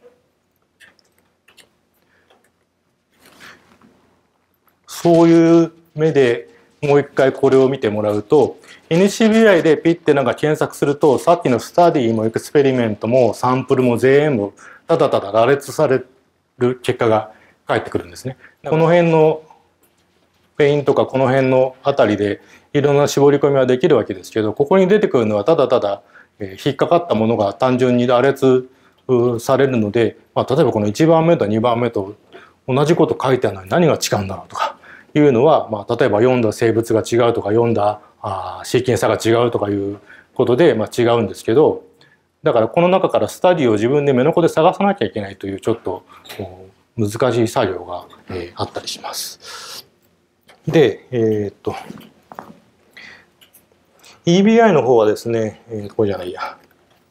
[SPEAKER 1] そういう目でもう一回これを見てもらうと、エヌシービーアイ でピッてなんか検索すると、さっきのスタディもエクスペリメントもサンプルも全部ただただ羅列される結果が返ってくるんですね。この辺のペインとかこの辺のあたりでいろんな絞り込みはできるわけですけど、ここに出てくるのはただただ引っかかったものが単純に羅列されるので、まあ、例えばこのいちばんめとにばんめと同じこと書いてあるのに何が違うんだろうとかいうのは、まあ、例えば読んだ生物が違うとか読んだあシーケンサーが違うとかいうことで、まあ、違うんですけど、だからこの中からスタディを自分で目の子で探さなきゃいけないというちょっと難しい作業が、えー、あったりします。で、えー、っと イービーアイ の方はですね、えー、これじゃないや。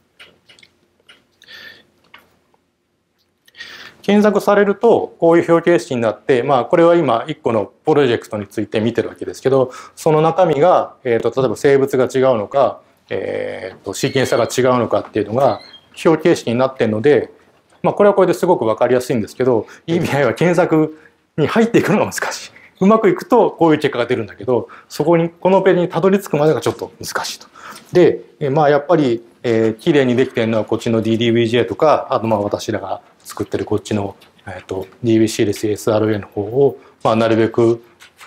[SPEAKER 1] 検索されるとこういう表形式になって、まあ、これは今いっこのプロジェクトについて見てるわけですけど、その中身が、えー、と例えば生物が違うのかえー、とシーケンサーが違うのかっていうのが表形式になっているので、まあ、これはこれですごく分かりやすいんですけど イービーアイ は検索に入っていくのが難しい。うまくいくとこういう結果が出るんだけど、そこにこのページにたどり着くまでがちょっと難しいと。で、まあやっぱり、えー、綺麗にできてるのはこっちの ディーディービージェー とか、あとまあ私らが作ってるこっちの、えー、と ディービーシーエルエスエスアールエー の方を、まあ、なるべく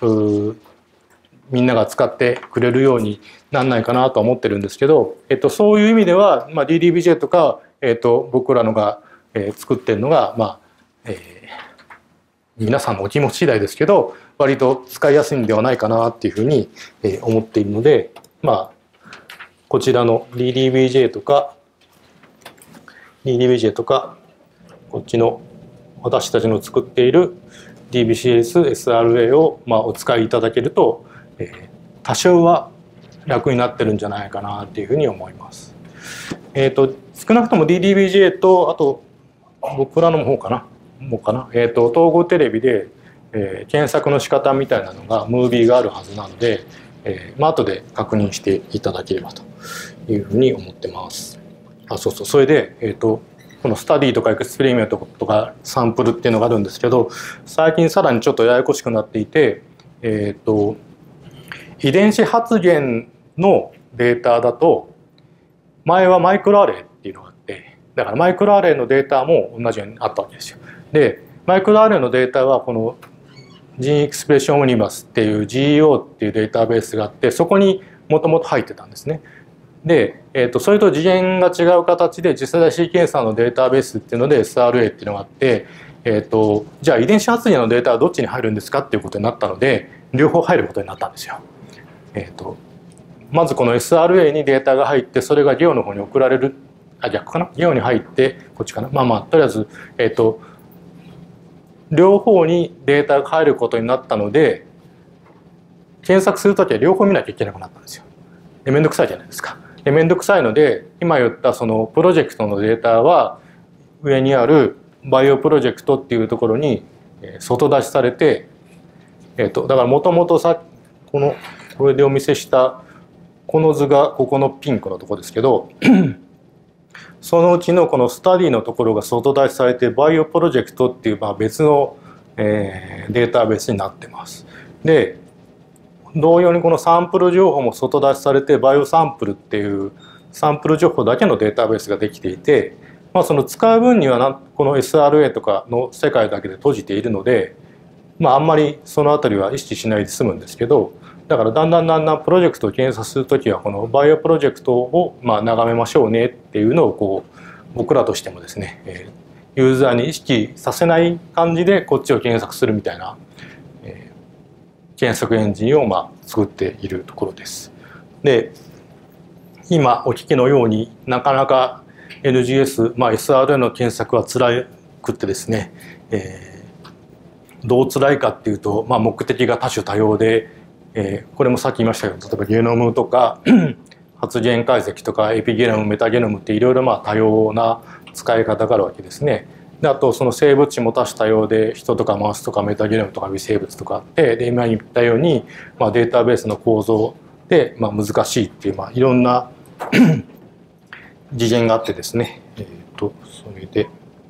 [SPEAKER 1] みんなが使ってくれるようになんないかなとは思ってるんですけど、えっと、そういう意味では、まあ、ディーディービージェー とか、えっと、僕らのが、えー、作ってるのが、まあえー、皆さんのお気持ち次第ですけど割と使いやすいんではないかなっていうふうに、えー、思っているので、まあこちらの ディーディービージェー とか ディーディービージェー とかこっちの私たちの作っている ディービーシーエルエスエスアールエー を、まあ、お使いいただけると、えー、多少は楽になってるんじゃないかなっていうふうに思います。えっと少なくとも ディーディービージェー とあと僕らの方かなもうかな、えー、と統合テレビで、えー、検索の仕方みたいなのがムービーがあるはずなので、えーまあ後で確認していただければというふうに思ってます。あ、そうそう、それで、えー、とこのスタディとかエクスペリメントとかサンプルっていうのがあるんですけど、最近さらにちょっとややこしくなっていて、えっと遺伝子発現のデータだと前はマイクロアレイっていうのがあって、だからマイクロアレイのデータも同じようにあったわけですよ。でマイクロアレイのデータはこのジーンエクスプレッションオニバスっていう ジーイーオー っていうデータベースがあって、そこにもともと入ってたんですね。で、えー、とそれと次元が違う形で次世代シーケンサーのデータベースっていうので エスアールエー っていうのがあって、えー、とじゃあ遺伝子発現のデータはどっちに入るんですかっていうことになったので両方入ることになったんですよ。えー、とまずこの エスアールエー にデータが入ってそれがゲオの方に送られる、あ逆かな、ゲオに入ってこっちかな、まあまあとりあえず、えー、と両方にデータが入ることになったので検索するときは両方見なきゃいけなくなったんですよ。でめんどくさいじゃないですか。でめんどくさいので今言ったそのプロジェクトのデータは上にあるバイオプロジェクトっていうところに外出しされて、えー、とだからもともとさこのこれでお見せしたこの図がここのピンクのところですけどそのうちのこのスタディのところが外出しされてバイオプロジェクトっていうまあ別の、えー、データベースになってます。で同様にこのサンプル情報も外出しされてバイオサンプルっていうサンプル情報だけのデータベースができていて、まあ、その使う分にはなこの エスアールエー とかの世界だけで閉じているので、まあ、あんまりそのあたりは意識しないで済むんですけど、だからだんだんだんだんプロジェクトを検査するときはこのバイオプロジェクトをまあ眺めましょうねっていうのをこう僕らとしてもですねユーザーに意識させない感じでこっちを検索するみたいな検索エンジンをまあ作っているところです。で今お聞きのようになかなか エヌジーエス、まあ、エスアールエー の検索は辛くってですね、えー、どう辛いかっていうと、まあ、目的が多種多様で、えー、これもさっき言いましたけど例えばゲノムとか発現解析とかエピゲノムメタゲノムっていろいろまあ多様な使い方があるわけですね。であとその生物種も多種多様で人とかマウスとかメタゲノムとか微生物とかあってで今言ったように、まあ、データベースの構造で、まあ、難しいっていう、まあ、いろんな次元があってですね、えー、とそれで、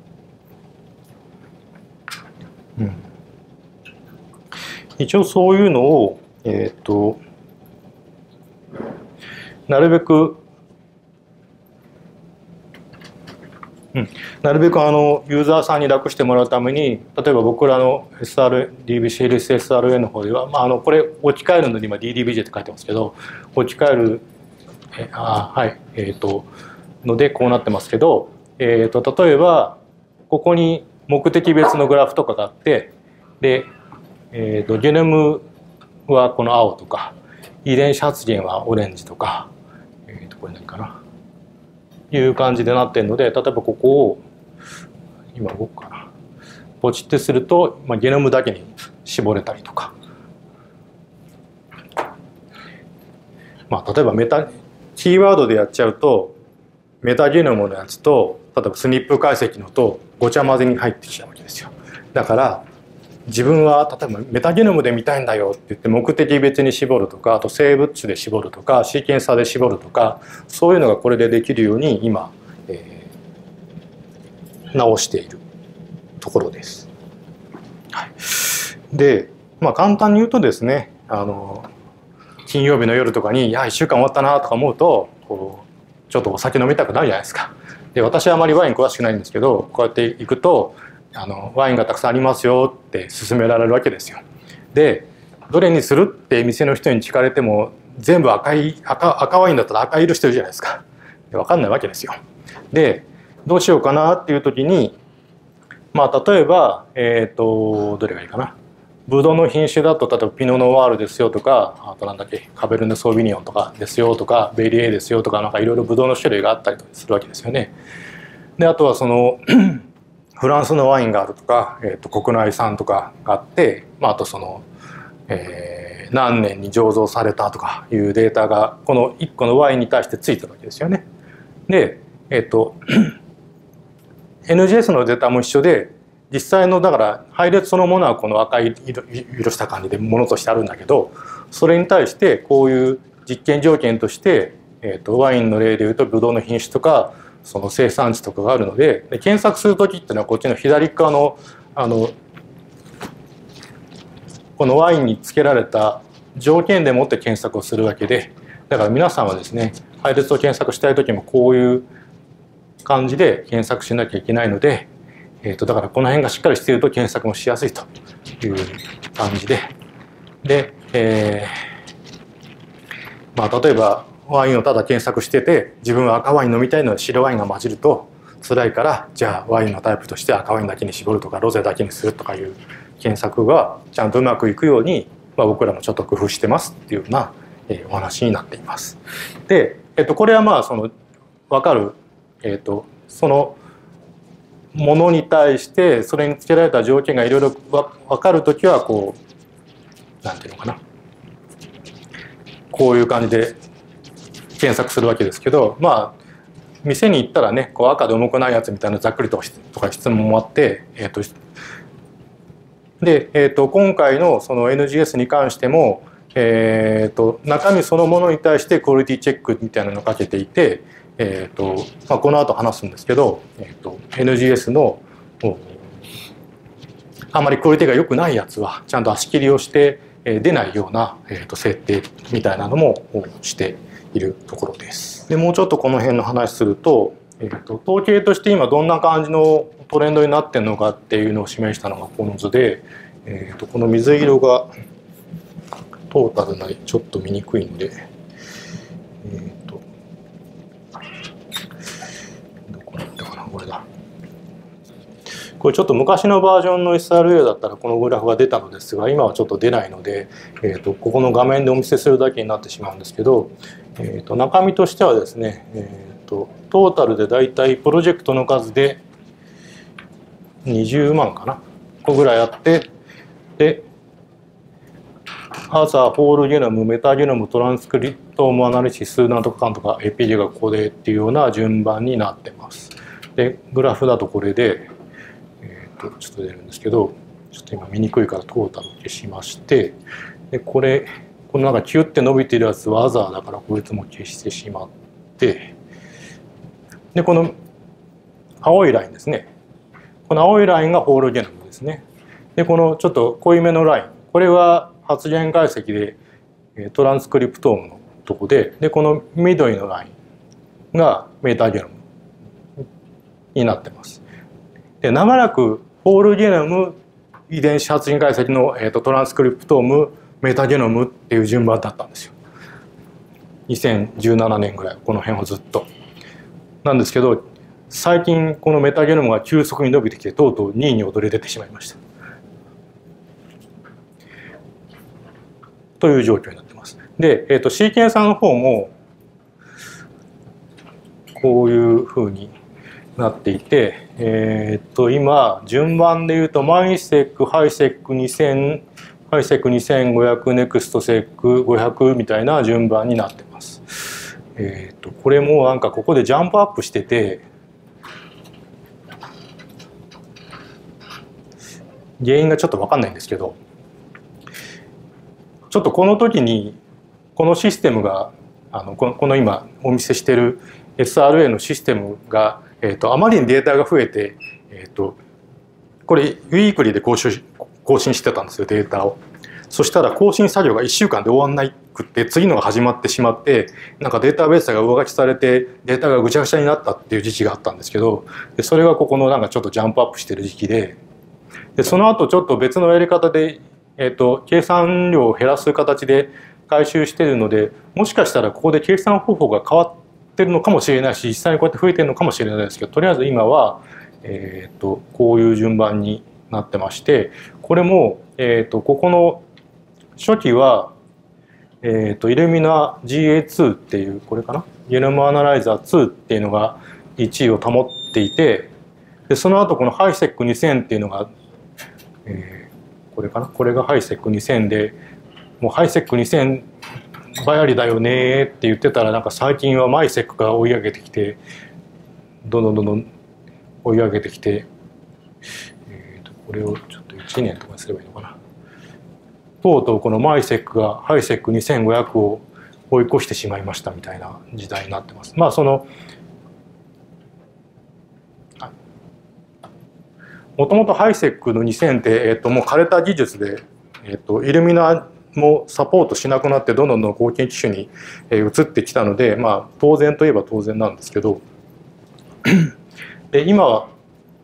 [SPEAKER 1] うん、一応そういうのを、えー、となるべくうん、なるべくあのユーザーさんに楽してもらうために例えば僕らの エスアール ディービーシーエルエスエスアールエー の方では、まあ、あのこれ置き換えるのに今 ディーディービージェー って書いてますけど置き換えるえあはいえっ、ー、とのでこうなってますけど、えー、と例えばここに目的別のグラフとかがあってで、えー、とゲノムはこの青とか遺伝子発現はオレンジとか、えー、とこれ何かないう感じでなっているので例えばここを今動くかなポチってすると、まあ、ゲノムだけに絞れたりとか、まあ、例えばメタキーワードでやっちゃうとメタゲノムのやつと例えばスニップ解析のとごちゃ混ぜに入ってきちゃうわけですよ。だから自分は例えばメタゲノムで見たいんだよって言って目的別に絞るとか、あと生物種で絞るとかシーケンサーで絞るとか、そういうのがこれでできるように今、えー、直しているところです。はい、で、まあ、簡単に言うとですね、あの金曜日の夜とかに「いやいっしゅうかん終わったな」とか思うとこうちょっとお酒飲みたくなるじゃないですか。で私はあまりワイン詳しくないんですけど、こうやって行くとあのワインがたくさんありますよって勧められるわけですよ。でどれにするって店の人に聞かれても全部赤い 赤, 赤ワインだったら赤い色してるじゃないですか。で分かんないわけですよ。でどうしようかなっていう時に、まあ例えばえっ、ー、とどれがいいかな。ブドウの品種だと例えばピノ・ノワールですよとか、あとなんだっけカベルネ・ソービニオンとかですよとか、ベリエですよとか、なんかいろいろブドウの種類があったりするわけですよね。であとはそのフランスのワインがあるとか、えー、と国内産とかがあって、まあ、あとその、えー、何年に醸造されたとかいうデータがこのいっこのワインに対してついてるわけですよね。で、えっ、ー、とエヌジーエス のデータも一緒で、実際のだから配列そのものはこの赤い 色, 色した感じでものとしてあるんだけど、それに対してこういう実験条件として、えー、とワインの例でいうとブドウの品種とかその生産地とかがあるの で, で検索する時っていうのはこっちの左側 の, あのこのワインにつけられた条件でもって検索をするわけで、だから皆さんはですね配列を検索したい時もこういう感じで検索しなきゃいけないので、えー、とだからこの辺がしっかりしていると検索もしやすいという感じで、で、えーまあ、例えばワインをただ検索してて自分は赤ワイン飲みたいので白ワインが混じると辛いから、じゃあワインのタイプとして赤ワインだけに絞るとかロゼだけにするとかいう検索がちゃんとうまくいくように、まあ、僕らもちょっと工夫してますっていうような、えー、お話になっています。で、えー、とこれはまあその分かる、えー、とそのものに対してそれにつけられた条件がいろいろ分かるときはこうなんていうのかな、こういう感じで検索するわけですけど、まあ店に行ったらねこう赤で重くないやつみたいなざっくりとか質問もあって、えー、とで、えー、と今回のその エヌジーエス に関しても、えー、と中身そのものに対してクオリティチェックみたいなのをかけていて、えーとまあ、この後話すんですけど、えー、と エヌジーエス のあまりクオリティが良くないやつはちゃんと足切りをして出ないような、えー、と設定みたいなのもしているところです。でもうちょっとこの辺の話すると、えー、と統計として今どんな感じのトレンドになってるのかっていうのを示したのがこの図で、えー、とこの水色がトータルなりちょっと見にくいんで、えー、とどこだったかな、これだ。これちょっと昔のバージョンの エスアールエー だったらこのグラフが出たのですが、今はちょっと出ないので、えー、とここの画面でお見せするだけになってしまうんですけど、えー、と中身としてはですね、えー、とトータルでだいたいプロジェクトの数でにじゅうまんかな個ぐらいあって、でアーサー、ホールゲノム、メタゲノム、トランスクリプトームアナリシスなんとかかんとか エーピージェー がここでっていうような順番になってます。でグラフだとこれでちょっと出るんですけど、ちょっと今見にくいからトータル消しまして、でこれこのなんかキュッて伸びているやつはアザーだからこいつも消してしまって、でこの青いラインですね、この青いラインがホールゲノムですね。でこのちょっと濃いめのライン、これは発現解析でトランスクリプトームのとこで、でこの緑のラインがメタゲノムになってます。で長らくホールゲノム遺伝子発現解析の、えー、とトランスクリプトームメタゲノムっていう順番だったんですよ。にせんじゅうななねんぐらいこの辺をずっとなんですけど、最近このメタゲノムが急速に伸びてきてとうとうにいに躍り出てしまいましたという状況になってます。で、えー、とシーケンサーの方もこういうふうになっていて、えー、と今順番でいうとマイセック、ハイセックにせん、ハイセックにせんごひゃく、ネクストセックごひゃくみたいな順番になってます。えー、とこれもなんかここでジャンプアップしてて、 原因がちょっと分かんないんですけど、ちょっとこの時にこのシステムがあのこのこの今お見せしている エスアールエー のシステムが、えー、とあまりにデータが増えて、えー、とこれウィークリーで更新更新してたんですよ、データを。そしたら更新作業がいっしゅうかんで終わんなくって次のが始まってしまって、なんかデータベースが上書きされてデータがぐちゃぐちゃになったっていう時期があったんですけど、でそれがここのなんかちょっとジャンプアップしてる時期で、でその後ちょっと別のやり方で、えー、と計算量を減らす形で回収しているので、もしかしたらここで計算方法が変わってるのかもしれないし、実際にこうやって増えてるのかもしれないですけど、とりあえず今は、えー、とこういう順番になってまして、これも、えー、とここの初期は、えー、とイルミナ ジーエーツー っていうこれかな、ゲノムアナライザーツーっていうのがいちいを保っていて、でその後このハイセックにせんっていうのが、えー、これかな、これがハイセックにせんで、もうハイセックにせん倍ありだよねって言ってたら、なんか最近はマイセックが追い上げてきて、どんどんどんどん追い上げてきて、えー、とこれをちょっといちねんとかにすればいいのかな。とうとうこのマイセックがハイセックにせんごひゃくを追い越してしまいましたみたいな時代になってます。まあそのもともとハイセックのにせんって、えー、ともう枯れた技術で、えー、とイルミナもサポートしなくなってどんどんどん後継機種に移ってきたので、まあ当然といえば当然なんですけど、で今は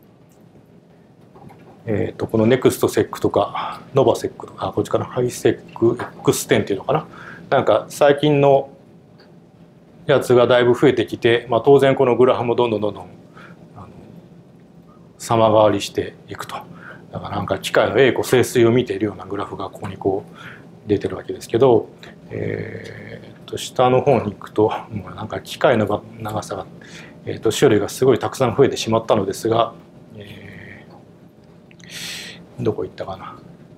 [SPEAKER 1] えー、とこのネクストセックとかノバセックとか、こっちかな、ハイセック エックステン っていうのかな、なんか最近のやつがだいぶ増えてきて、まあ、当然このグラフもどんどんどんどんあの様変わりしていくと。だからなんか機械の栄枯盛衰を見ているようなグラフがここにこう出てるわけですけど、えー、と下の方に行くともうなんか機械の長さが、えー、と種類がすごいたくさん増えてしまったのですが、どこ行ったかな。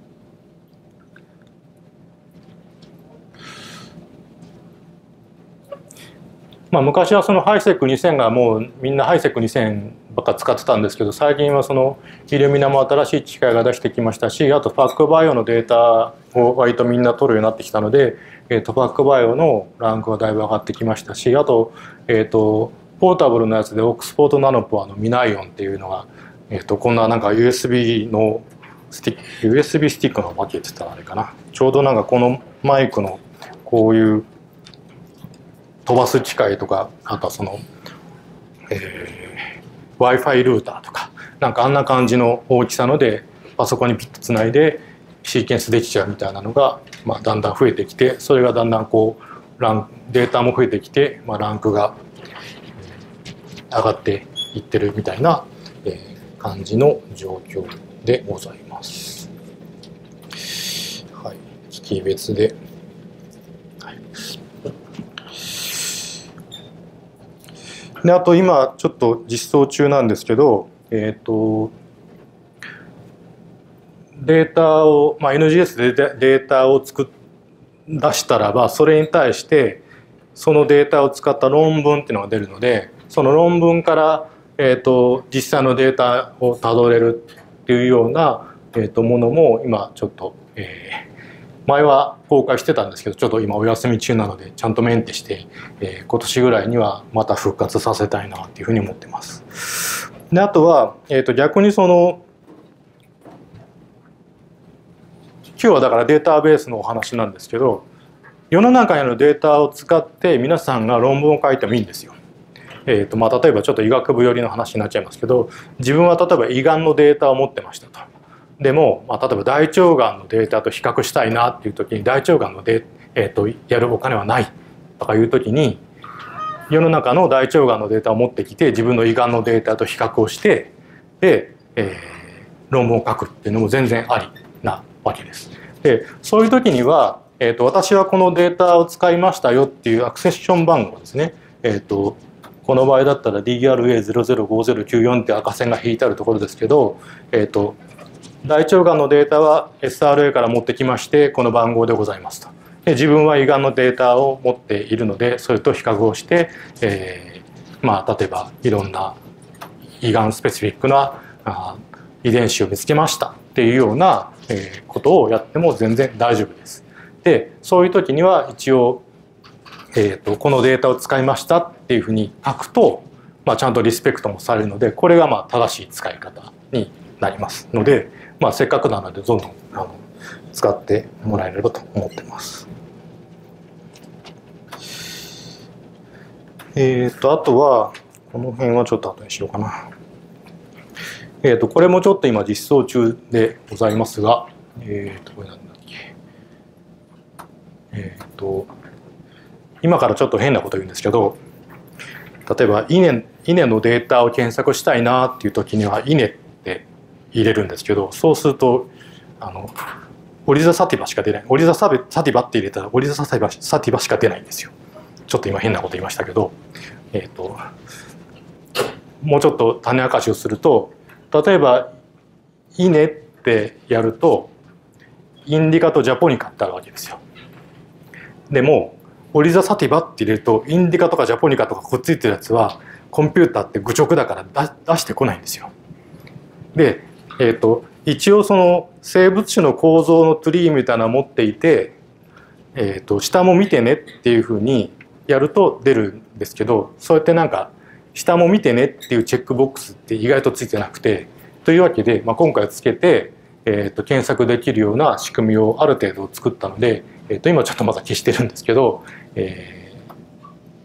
[SPEAKER 1] まあ昔はそのハイセックにせんがもうみんなハイセックにせんばっか使ってたんですけど、最近はそのイルミナも新しい機械が出してきましたし、あとファックバイオのデータを割とみんな取るようになってきたので、えー、とファックバイオのランクはだいぶ上がってきましたし、あと,、えー、とポータブルのやつでオックスフォードナノポアのミナイオンっていうのが、えー、とこんななんか ユーエスビー のスティック ユーエスビー スティックのわけって言ったらあれかな、ちょうどなんかこのマイクのこういう飛ばす機械とか、あとはその、えー、Wi-Fi ルーターとかなんかあんな感じの大きさのでパソコンにピッとつないでシーケンスできちゃうみたいなのが、まあ、だんだん増えてきて、それがだんだんこうランデータも増えてきて、まあ、ランクが上がっていってるみたいな、えー、感じの状況でございます。はい、機器別で、はい、であと今ちょっと実装中なんですけど、えっとデータを、まあ、エヌジーエス でデータを作っ出したらば、それに対してそのデータを使った論文っていうのが出るので、その論文から、えっと実際のデータをたどれるっていうような、えー、とものも今ちょっと、えー、前は公開してたんですけど、ちょっと今お休み中なのでちゃんとメンテして、えー、今年ぐらいにはまた復活させたいなっていうふうに思ってます。であとは、えー、と逆にその今日はだからデータベースのお話なんですけど、世の中にあるデータを使って皆さんが論文を書いてもいいんですよ。えーとまあ、例えばちょっと医学部寄りの話になっちゃいますけど、自分は例えば胃がんのデータを持ってましたと。でも、まあ、例えば大腸がんのデータと比較したいなっていう時に、大腸がんのデ、えーとやるお金はないとかいう時に、世の中の大腸がんのデータを持ってきて自分の胃がんのデータと比較をしてで、えー、論文を書くっていうのも全然ありなわけです。でそういう時には、えーと私はこのデータを使いましたよっていうアクセッション番号ですね、えーとこの場合だったら ディーアールエーゼロゼロごゼロきゅうよん って赤線が引いてあるところですけど、えーと大腸がんのデータは エスアールエー から持ってきましてこの番号でございますと。で自分は胃がんのデータを持っているのでそれと比較をして、えー、まあ例えばいろんな胃がんスペシフィックなあ遺伝子を見つけましたっていうようなことをやっても全然大丈夫です。でそういう時には一応、えーと、このデータを使いましたっていうふうに書くと、まあ、ちゃんとリスペクトもされるので、これがまあ正しい使い方になりますので、まあ、せっかくなのでどんどんあの使ってもらえればと思ってます。えーとあとはこの辺はちょっと後にしようかな。えーとこれもちょっと今実装中でございますが、えーとこれなんだっけ。えーと今からちょっと変なこと言うんですけど、例えば稲稲のデータを検索したいなっていう時には稲って入れるんですけど、そうするとあのオリザサティバしか出ない。オリザサティバって入れたらオリザサティバサティバしか出ないんですよ。ちょっと今変なこと言いましたけど、えーともうちょっと種明かしをすると、例えば稲ってやるとインディカとジャポニカってあるわけですよ。でもオリザサティバって入れるとインディカとかジャポニカとかくっついてるやつはコンピューターって愚直だから出してこないんですよ。で、えーと一応その生物種の構造のツリーみたいなのを持っていて、えーと下も見てねっていうふうにやると出るんですけど、そうやってなんか下も見てねっていうチェックボックスって意外とついてなくて、というわけで、まあ、今回つけて、えー、と検索できるような仕組みをある程度作ったので、えー、と今ちょっとまだ消してるんですけど、えー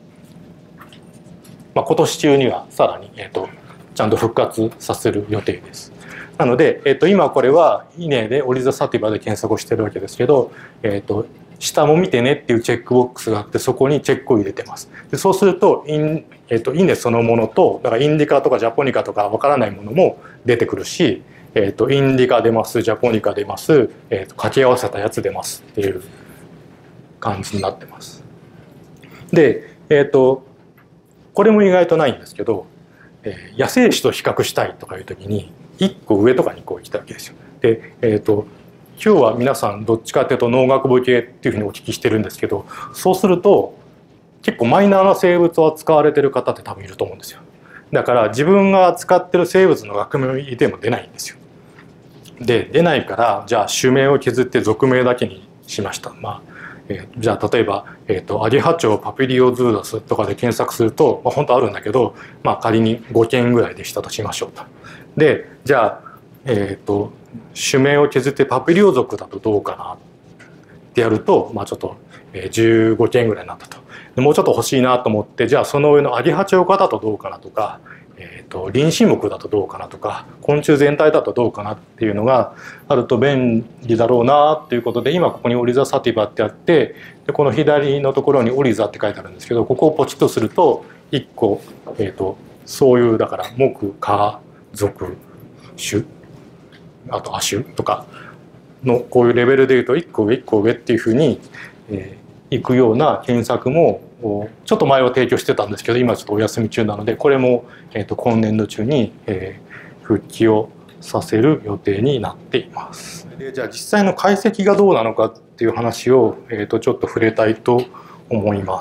[SPEAKER 1] まあ、今年中にはさらに、えー、とちゃんと復活させる予定です。なので、えー、と今これは稲でオリザサティバで検索をしてるわけですけど、えー、と下も見てねっていうチェックボックスがあって、そこにチェックを入れてます。でそうするとイン、えー、と稲そのものと、だからインディカとかジャポニカとかわからないものも出てくるし、えー、とインディカ出ます、ジャポニカ出ます、えー、と掛け合わせたやつ出ますっていう感じになってます。で、えー、とこれも意外とないんですけど、えー、野生種と比較したいとかいう時にいっこ上とかにこう来たわけですよ。で、えー、と今日は皆さんどっちかというと農学部系っていうふうにお聞きしてるんですけど、そうすると結構マイナーな生物を扱われてる方って多分いると思うんですよ。だから自分が扱ってる生物の学名でも出ないんですよ。で出ないから、じゃあ種名を削って属名だけにしました。まあえー、じゃあ例えば、えーと、アゲハチョウパピリオズーダスとかで検索すると、まあ、本当あるんだけど、まあ、仮にごけんぐらいでしたとしましょうと。でじゃあ、えーと、種名を削ってパピリオ属だとどうかなってやると、まあ、ちょっとじゅうごけんぐらいになったと。でもうちょっと欲しいなと思って、じゃあその上のアゲハチョウ科だとどうかなとか、えーと、輪子目だとどうかなとか、昆虫全体だとどうかなっていうのがあると便利だろうなっていうことで、今ここにオリザサティバってあって、でこの左のところにオリザって書いてあるんですけど、ここをポチッとするといっこ、えーと、そういうだから目科属種、あと亜種とかのこういうレベルでいうといっこ上いっこ上っていうふうに、えー、いくような検索もちょっと前は提供してたんですけど、今ちょっとお休み中なので、これも、えー、と今年度中に、えー、復帰をさせる予定になっています。でじゃあ実際の解析がどうなのかっていう話を、えー、とちょっと触れたいと思います。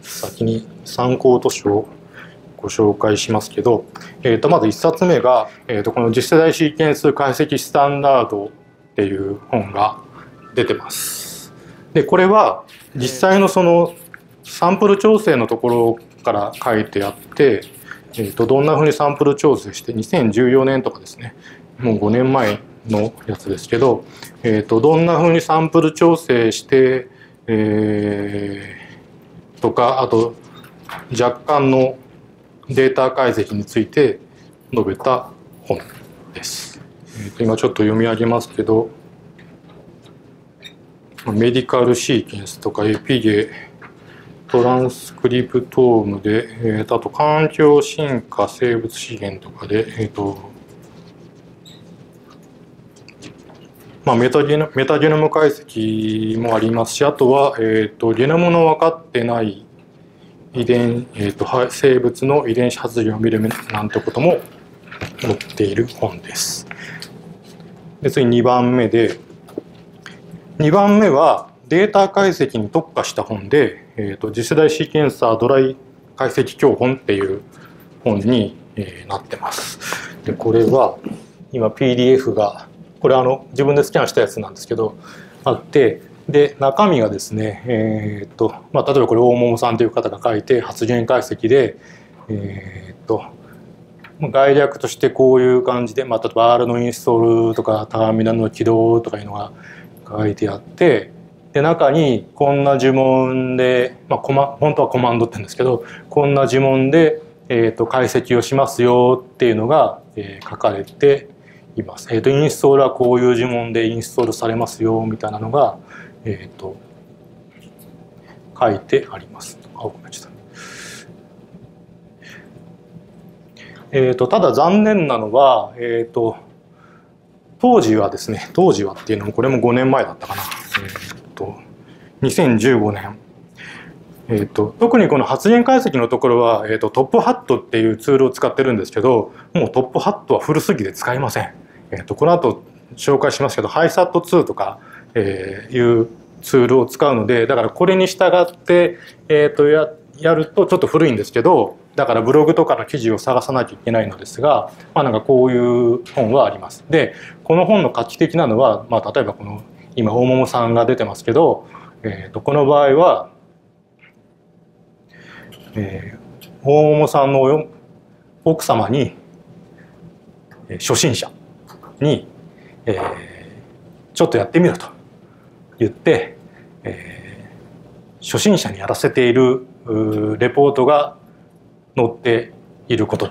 [SPEAKER 1] 先に参考図書をご紹介しますけど、えー、とまずいっさつめが、えー、とこの次世代シーケンス解析スタンダードっていう本が出てます。でこれは実際のそのサンプル調整のところから書いてあって、えー、とどんなふうにサンプル調整してにせんじゅうよねんとかですね、もうごねんまえのやつですけど、えー、とどんなふうにサンプル調整して、えー、とか、あと若干のデータ解析について述べた本です。えー、と今ちょっと読み上げますけど、メディカルシーケンスとかエピゲトランスクリプトームで、えー、とあと環境進化生物資源とかで、えーとまあ、メタゲノ、メタゲノム解析もありますし、あとは、えー、とゲノムの分かってない遺伝、えー、と生物の遺伝子発現を見るなんてことも載っている本です。で次にばんめで、にばんめはデータ解析に特化した本で、えー、と次世代シーケンサードライ解析教本っていう本に、えー、なってます。でこれは今 ピーディーエフ がこれあの自分でスキャンしたやつなんですけどあって、で中身がですね、えーっとまあ、例えばこれ大桃さんという方が書いて発言解析で、えーっと概略としてこういう感じで、まあ、例えば R のインストールとかターミナルの起動とかいうのが書いてあって、で中にこんな呪文で、まあ、コマ本当はコマンドって言うんですけど、こんな呪文で、えー、と解析をしますよっていうのが、えー、書かれています。えー、とインストールはこういう呪文でインストールされますよみたいなのが、えー、と書いてあります。あ、ごめんちょっとえー、とただ残念なのは、えー、と当時はですね、当時はっていうのもこれもごねんまえだったかな、えー、とにせんじゅうごねん、えー、と特にこの発言解析のところは、えー、とトップハットっていうツールを使ってるんですけど、もうトップハットは古すぎて使いません。えー、とこの後紹介しますけど、ハイサットツーとか、えー、いうツールを使うので、だからこれに従って、えー、と や, やるとちょっと古いんですけど、だからブログとかの記事を探さなきゃいけないのですが、まあ、なんかこういう本はあります。でこの本の画期的なのは、まあ、例えばこの今大桃さんが出てますけど、えー、とこの場合は、えー、大桃さんの奥様に初心者に、えー、ちょっとやってみろと言って、えー、初心者にやらせているレポートが載っていることです。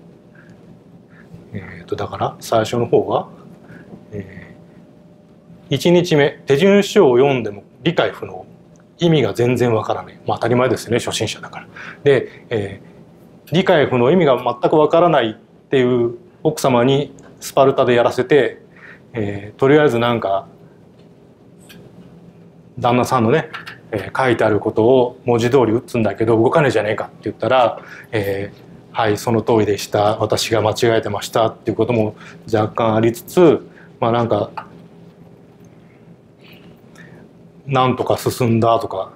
[SPEAKER 1] えー、とだから最初の方は、えー、いちにちめ手順書を読んでも理解不能、意味が全然わからない、まあ、当たり前ですよね、初心者だから。で、えー、理解不能、意味が全くわからないっていう奥様にスパルタでやらせて、えー、とりあえずなんか旦那さんのね、えー、書いてあることを文字通り打つんだけど動かねえじゃねえかって言ったら、えー、はいその通りでした、私が間違えてましたっていうことも若干ありつつ、まあなんかなんとか進んだとか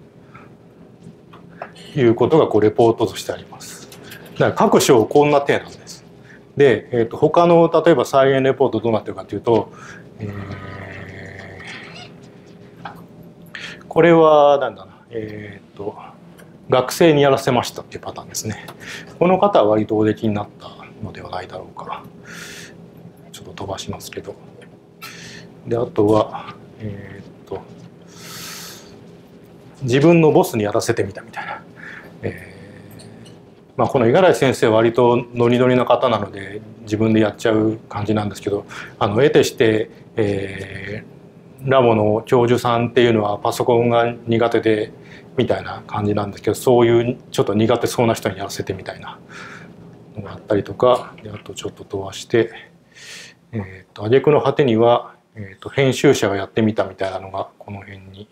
[SPEAKER 1] いうことがこうレポートとしてあります。だから各章こんな体なんです。で、えー、と他の例えば再現レポートどうなってるかというと、えーこれはなんだな、えっと学生にやらせましたっていうパターンですね。この方は割とお出来になったのではないだろうか。ちょっと飛ばしますけど。であとはえっと自分のボスにやらせてみたみたいな。えーまあ、この五十嵐先生は割とノリノリな方なので自分でやっちゃう感じなんですけど、あの得てして、えーラボの教授さんっていうのはパソコンが苦手でみたいな感じなんですけど、そういうちょっと苦手そうな人にやらせてみたいなのがあったりとか、であとちょっと飛ばして、えー、と挙句の果てには、えー、と編集者がやってみたみたいなのがこの辺に、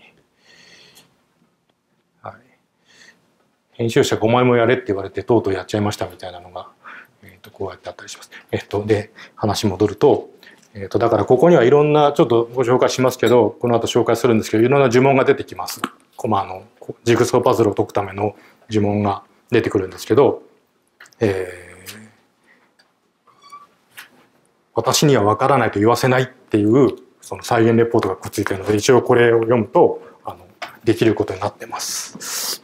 [SPEAKER 1] はい、編集者ごまいもやれって言われてとうとうやっちゃいましたみたいなのが、えー、とこうやってあったりします。えっと、で話戻ると。えー、とだからここにはいろんなちょっとご紹介しますけど、この後紹介するんですけど、いろんな呪文が出てきます。コマのジグソーパズルを解くための呪文が出てくるんですけど、えー、私には分からないと言わせないっていうその再現レポートがくっついているので、一応これを読むとあのできることになってます。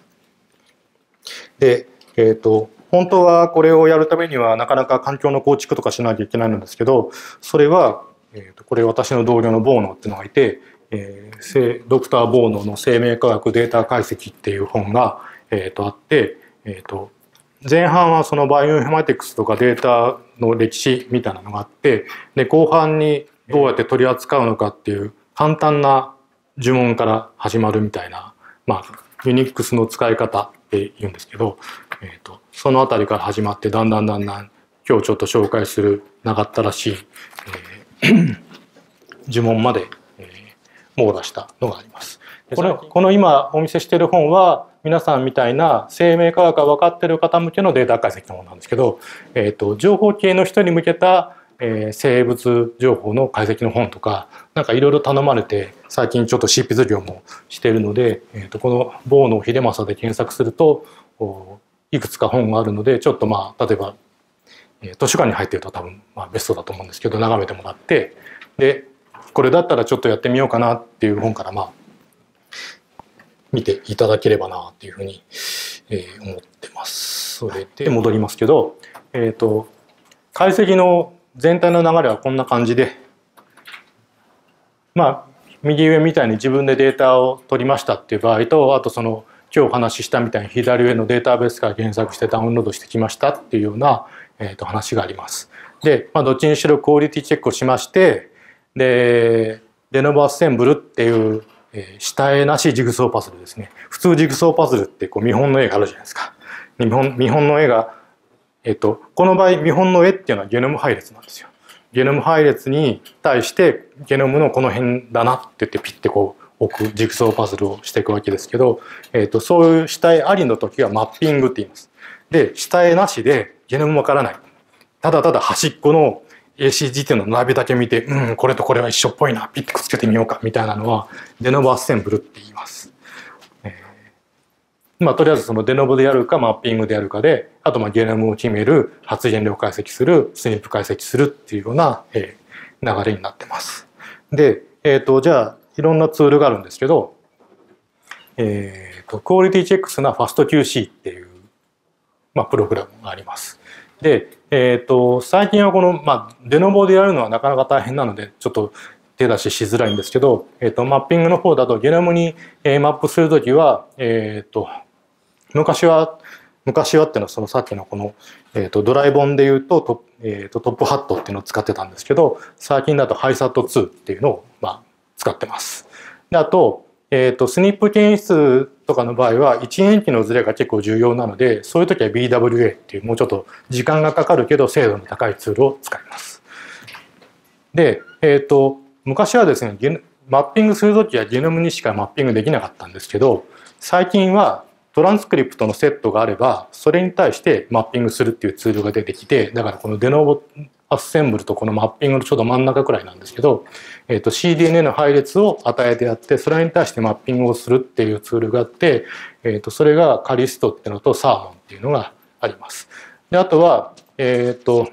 [SPEAKER 1] で、えっと本当はこれをやるためにはなかなか環境の構築とかしなきゃいけないんですけど、それは、えー、とこれ私の同僚のボーノっていうのがいて、えー、ドクター・ボーノの生命科学データ解析っていう本が、えー、とあって、えー、と前半はそのバイオインフォマティクスとかデータの歴史みたいなのがあって、で後半にどうやって取り扱うのかっていう簡単な呪文から始まるみたいな、まあユニックスの使い方って言うんですけど、えー、とそのあたりから始まってだんだんだんだん今日ちょっと紹介する長ったらしい、えー、呪文まで、えー、網羅したのがあります。これこの今お見せしている本は皆さんみたいな生命科学が分かっている方向けのデータ解析のものなんですけど、えー、と情報系の人に向けた、えー、生物情報の解析の本とかなんかいろいろ頼まれて最近ちょっと執筆業もしているので、えー、とこのボーノ秀政で検索するといくつか本があるので、ちょっとまあ例えば図書館に入っていると多分まあベストだと思うんですけど、眺めてもらって、でこれだったらちょっとやってみようかなっていう本からまあ見ていただければなっていうふうに、えー、思ってます。それで戻りますけど、えーと、解析の全体の流れはこんな感じで、まあ右上みたいに自分でデータを取りましたっていう場合と、あとその今日お話ししたみたいに左上のデータベースから検索してダウンロードしてきましたっていうような、えー、と話があります。で、まあ、どっちにしろクオリティチェックをしまして、でデノボアッセンブルっていう、えー、下絵なしジグソーパズルですね。普通ジグソーパズルってこう見本の絵があるじゃないですか。見本見本の絵が、えっと、この場合見本の絵っていうのはゲノム配列なんですよ。ゲノム配列に対してゲノムのこの辺だなって言ってピッてこう置くジグソーパズルをしていくわけですけど、えっと、そういう下絵ありの時はマッピングって言います。で下絵なしでゲノムわからない、ただただ端っこの エーシージーティー の並びだけ見て、うんこれとこれは一緒っぽいな、ピッてくっつけてみようかみたいなのはデノボアッセンブルって言います。えー、まあとりあえずそのデノボでやるかマッピングでやるかで、あとまあゲノムを決める、発現量解析する、スニップ解析するっていうような、えー、流れになってます。で、えっとじゃあいろんなツールがあるんですけど、えー、とクオリティチェックするのは ファストキューシー っていう、まあ、プログラムがあります。で、えー、と最近はこの、まあ、デノボでやるのはなかなか大変なのでちょっと手出ししづらいんですけど、えー、とマッピングの方だとゲノムにマップするときは、えー、と昔は昔はっていうのはそのさっきのこの、えー、とドライボンでいうとト、えー、とトップハットっていうのを使ってたんですけど、最近だとハイサットツーっていうのを、まあ、使ってます。であと、えー、とスニップ検出とかの場合は一塩基のズレが結構重要なので、そういう時は ビーダブリューエー っていうもうちょっと時間がかかるけど精度の高いツールを使います。で、えー、と昔はですねマッピングする時はゲノムにしかマッピングできなかったんですけど、最近はトランスクリプトのセットがあればそれに対してマッピングするっていうツールが出てきて、だからこのデノボアッセンブルとこのマッピングのちょうど真ん中くらいなんですけど、えー、と シーディーエヌエー の配列を与えてやってそれに対してマッピングをするっていうツールがあって、えー、とそれがカリストっていうのとサーモンっていうのがあります。であとは、えー、と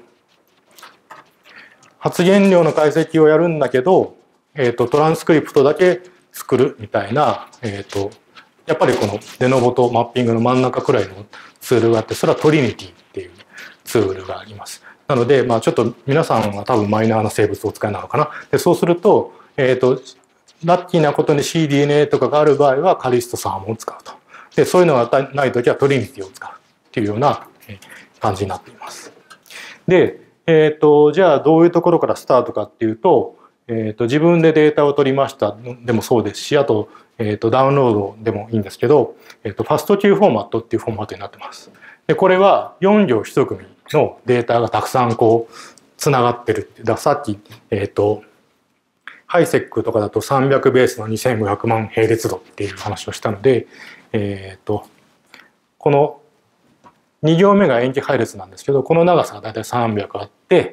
[SPEAKER 1] 発現量の解析をやるんだけど、えー、とトランスクリプトだけ作るみたいな、えー、とやっぱりこのデノボとマッピングの真ん中くらいのツールがあって、それはトリニティっていうツールがあります。なので、まあ、ちょっと皆さんは多分マイナーな生物をお使いなのかな。でそうすると、えー、とラッキーなことに シーディーエヌエー とかがある場合はカリストサーモンを使うと。でそういうのがないときはトリニティを使うっていうような感じになっています。で、えー、とじゃあどういうところからスタートかっていうと、えー、と自分でデータを取りましたでもそうですし、あと、えー、とダウンロードでもいいんですけど、えー、とファストキューフォーマットっていうフォーマットになってます。でこれはよん行一組のデータがたくさんこうつながってる。だからさっき、えー、とハイセックとかだとさんびゃくベースのにせんごひゃくまん並列度っていう話をしたので、えー、とこのに行目が塩基配列なんですけど、この長さがだいたいさんびゃくあって、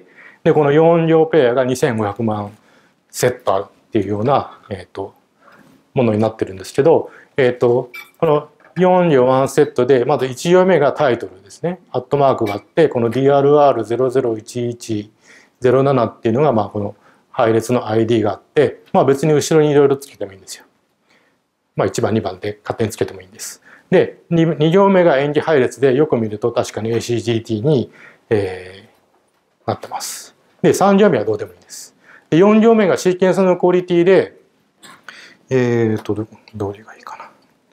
[SPEAKER 1] でこのよん行ペアがにせんごひゃくまんセットっていうような、えー、とものになってるんですけど、えー、とこのよん行ワンセットでまずいち行目がタイトルですね。アットマークがあって、この ディーアールアールゼロゼロいちいちゼロなな っていうのがまあこの配列の アイディー があって、まあ別に後ろにいろいろつけてもいいんですよ。まあいちばんにばんで勝手につけてもいいんです。で 2, 2行目が塩基配列で、よく見ると確かに エーシージーティー に、えー、なってます。でさん行目はどうでもいいです。でよん行目がシーケンスのクオリティで、えーとどれがいいかな。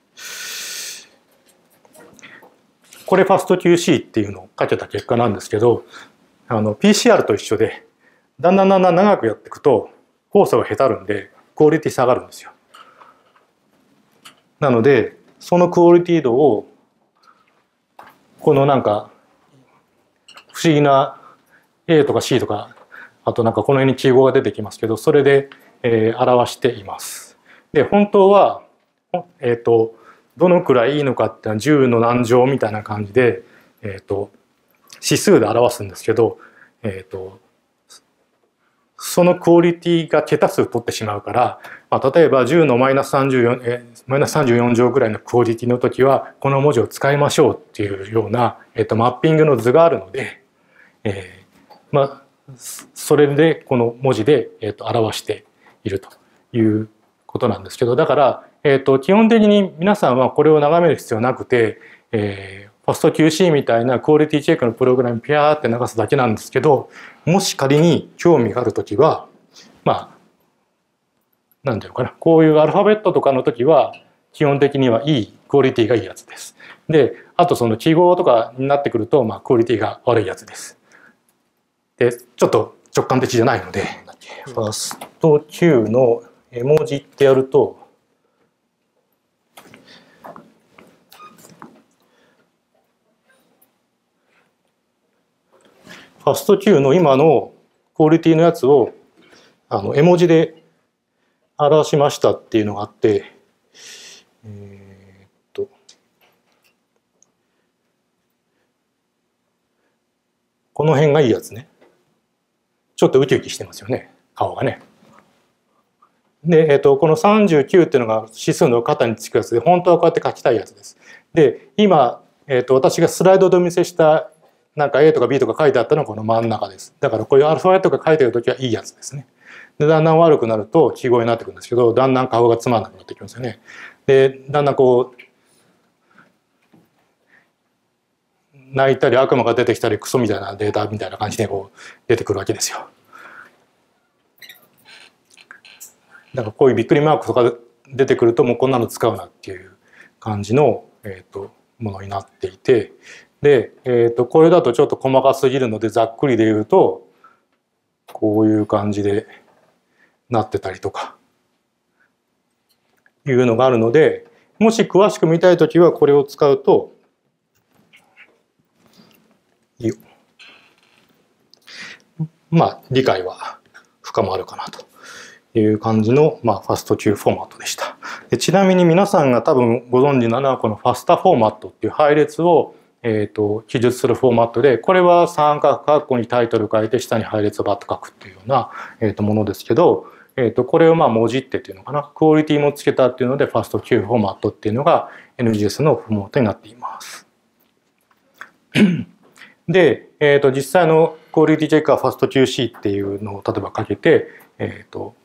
[SPEAKER 1] これファスト キューシー っていうのをかけた結果なんですけど、あの ピーシーアール と一緒でだんだんだんだん長くやっていくと酵素がへたるんでクオリティ下がるんですよ。なのでそのクオリティ度をこのなんか不思議な A とか シー とか、あとなんかこの辺に記号が出てきますけど、それで、えー、表しています。で本当は、えーとどのくらいいいのかっていうのはじゅうの何乗みたいな感じで、えー、と指数で表すんですけど、えー、とそのクオリティが桁数取ってしまうから、まあ、例えばじゅうのマイナスさんじゅうよん、えマイナスさんじゅうよん乗ぐらいのクオリティの時はこの文字を使いましょうっていうような、えー、とマッピングの図があるので、 えー、まあそれでこの文字で、えー、と表しているということなんですけど、だから、えー、と基本的に皆さんはこれを眺める必要なくて、えー、ファスト キューシー みたいなクオリティチェックのプログラムピャーって流すだけなんですけど、もし仮に興味があるときは、まあなんていうのかな、こういうアルファベットとかの時は基本的にはいいクオリティがいいやつです。で、あとその記号とかになってくると、まあクオリティが悪いやつです。で、ちょっと直感的じゃないので、ファスト Q の絵文字ってやると、ファスト Q の今のクオリティのやつをあの絵文字で表しましたっていうのがあって、えー、っとこの辺がいいやつね。ちょっとウキウキしてますよね、顔がね。で、えー、っとこのさんじゅうきゅうっていうのが指数の肩につくやつで、本当はこうやって書きたいやつです。で、今、えー、っと私がスライドでお見せしたなんか A とか B とか書いてあったのはこの真ん中です。だからこういうアルファベットが書いてるときはいいやつですね。でだんだん悪くなると記号になってくるんですけど、だんだん顔がつまんなくなってきますよね。でだんだんこう泣いたり悪魔が出てきたりクソみたいなデータみたいな感じでこう出てくるわけですよ。だからこういうびっくりマークとか出てくるともうこんなの使うなっていう感じの、えー、とものになっていて、で、えー、とこれだとちょっと細かすぎるのでざっくりで言うとこういう感じでなってたりとかいうのがあるので、もし詳しく見たいときはこれを使うといいよ。まあ理解は深まるかなという感じの、まあ、ファスト Q フォーマットでした。でちなみに皆さんが多分ご存知なのはこのファスタフォーマットっていう配列をえーと記述するフォーマットで、これは三角括弧にタイトル書いて下に配列をバッと書くっていうような、えー、とものですけど、えー、とこれをまあもじってっていうのかな、クオリティもつけたっていうのでファスト Q フォーマットっていうのが エヌジーエス のフォーマットになっています。で、えー、と実際のクオリティチェックはファスト キューシー っていうのを例えばかけて、えー、と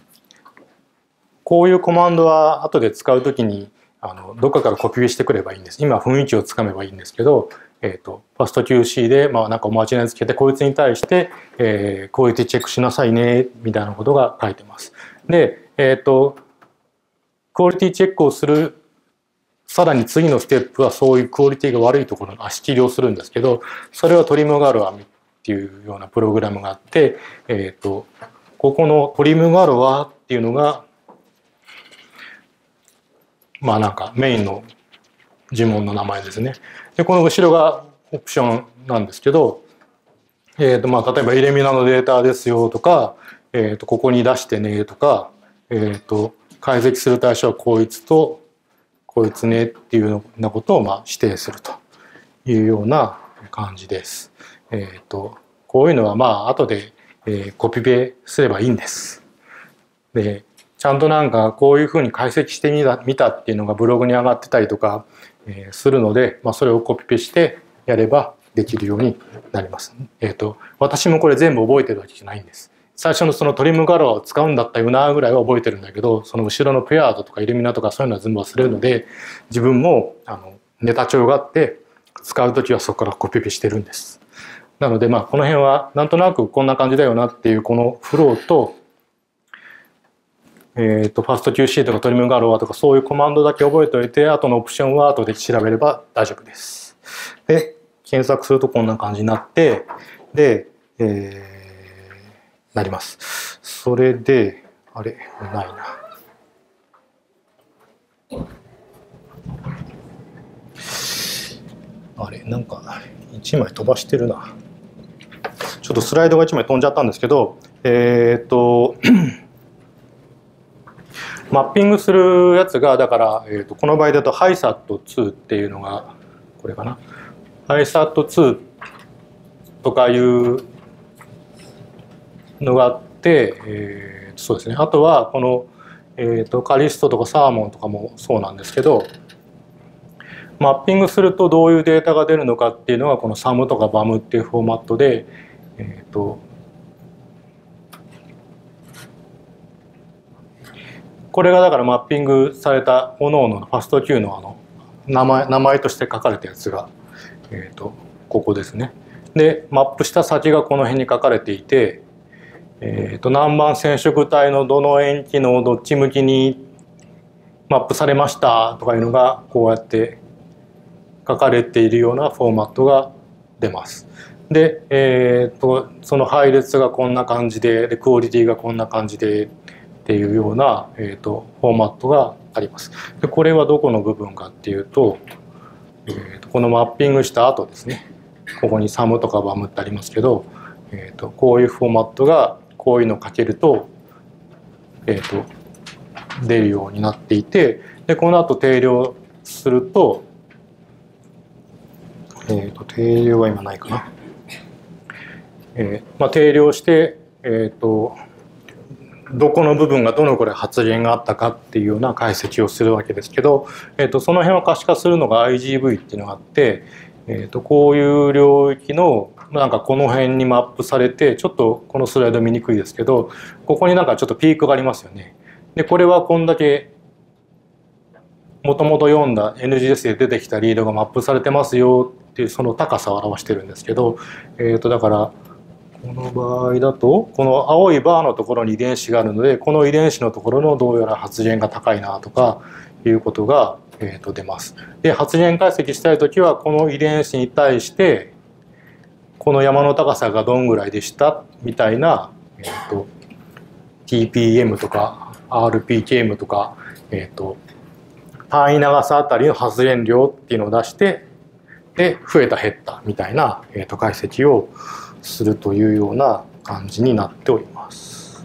[SPEAKER 1] こういうコマンドは後で使うときにあのどっかからコピペしてくればいいんです。今雰囲気をつかめばいいんですけど、えー、とファスト キューシー で、まあ、なんかおまじないつけてこいつに対して、えー、クオリティチェックしなさいねみたいなことが書いてます。で、えー、とクオリティチェックをするさらに次のステップはそういうクオリティが悪いところの足切りをするんですけど、それはトリムガロアっていうようなプログラムがあって、えー、とここのトリムガロアっていうのがまあなんかメインの呪文の名前ですね。でこの後ろがオプションなんですけど、えー、とまあ例えばイレミナのデータですよとか、えー、とここに出してねとか、えー、と解析する対象はこいつとこいつねっていうようなことをまあ指定するというような感じです。えー、とこういうのはまあ後で、えー、コピペすればいいんです。でちゃんとなんかこういうふうに解析してみた、見たっていうのがブログに上がってたりとか、えー、するので、まあ、それをコピペしてやればできるようになります。えー、と私もこれ全部覚えてるわけじゃないんです。最初のそのトリムガロアを使うんだったよなぐらいは覚えてるんだけど、その後ろのペアードとかイルミナとかそういうのは全部忘れるので、自分もあのネタ帳があって使う時はそこからコピペしてるんです。なのでまあこの辺はなんとなくこんな感じだよなっていうこのフローと、えー、とファスト キューシー とかトリムガロアとかそういうコマンドだけ覚えておいて、後のオプションは後で調べれば大丈夫です。で検索するとこんな感じになって、で、えーなります。それで、あれ、ないな。あれ、なんかいちまい飛ばしてるな。ちょっとスライドがいちまい飛んじゃったんですけど、えっと、マッピングするやつが、だから、えー、とこの場合だと ハイサットツー っていうのが、これかな。ハイサットツー とかいうのがあって、えー、そうですね。あとはこの、えー、とカリストとかサーモンとかもそうなんですけど、 マッピングするとどういうデータが出るのかっていうのがこの サム とか バム っていうフォーマットで、えーとこれがだからマッピングされた各々のファスト Q のあの名前、名前として書かれたやつが、えーとここですね。でマップした先がこの辺に書かれていて、えーと何番染色体のどの塩基のどっち向きにマップされましたとかいうのがこうやって書かれているようなフォーマットが出ます。で、えーとその配列がこんな感じで、でクオリティがこんな感じでっていうような、えー、とフォーマットがあります。でこれはどこの部分かっていうと、えー、とこのマッピングした後ですね、ここに サム とか バム ってありますけど、えー、とこういうフォーマットがこういうのをかけると,、えー、と出るようになっていて、でこの後定量すると、えー、と定量は今ないかな、えーまあ、定量して、えー、とどこの部分がどのくらい発現があったかっていうような解析をするわけですけど、えー、とその辺を可視化するのが アイジーブイ っていうのがあって、えー、とこういう領域のなんかこの辺にマップされて、ちょっとこのスライド見にくいですけど、ここになんかちょっとピークがありますよね。でこれはこんだけもともと読んだ エヌジーエス で出てきたリードがマップされてますよっていうその高さを表してるんですけど、えー、とだからこの場合だとこの青いバーのところに遺伝子があるので、この遺伝子のところのどうやら発現が高いなとかいうことが、えー、と出ます。で発現解析したいときはこの遺伝子に対してこの山の高さがどんぐらいでしたみたいな、えー、と ティーピーエム とか アールピーケーエム とか、えー、と単位長さあたりの発現量っていうのを出して、で増えた減ったみたいな、えー、と解析をするというような感じになっております。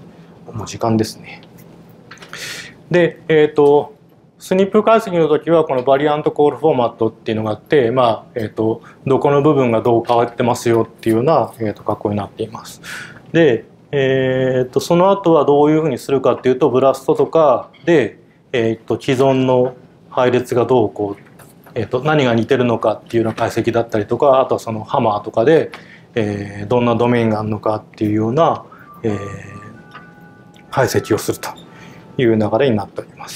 [SPEAKER 1] もう時間ですね。で、えっとスニップ解析の時はこのバリアントコールフォーマットっていうのがあって、まあえっとどこの部分がどう変わってますよっていうような、えっと格好になっています。で、えっとその後はどういうふうにするかっていうと、ブラストとかで、えっと既存の配列がどうこう、えっと何が似てるのかっていうような解析だったりとか、あとはそのハマーとかでえー、どんなドメインがあるのかっていうような、えー、解析をするという流れになっております。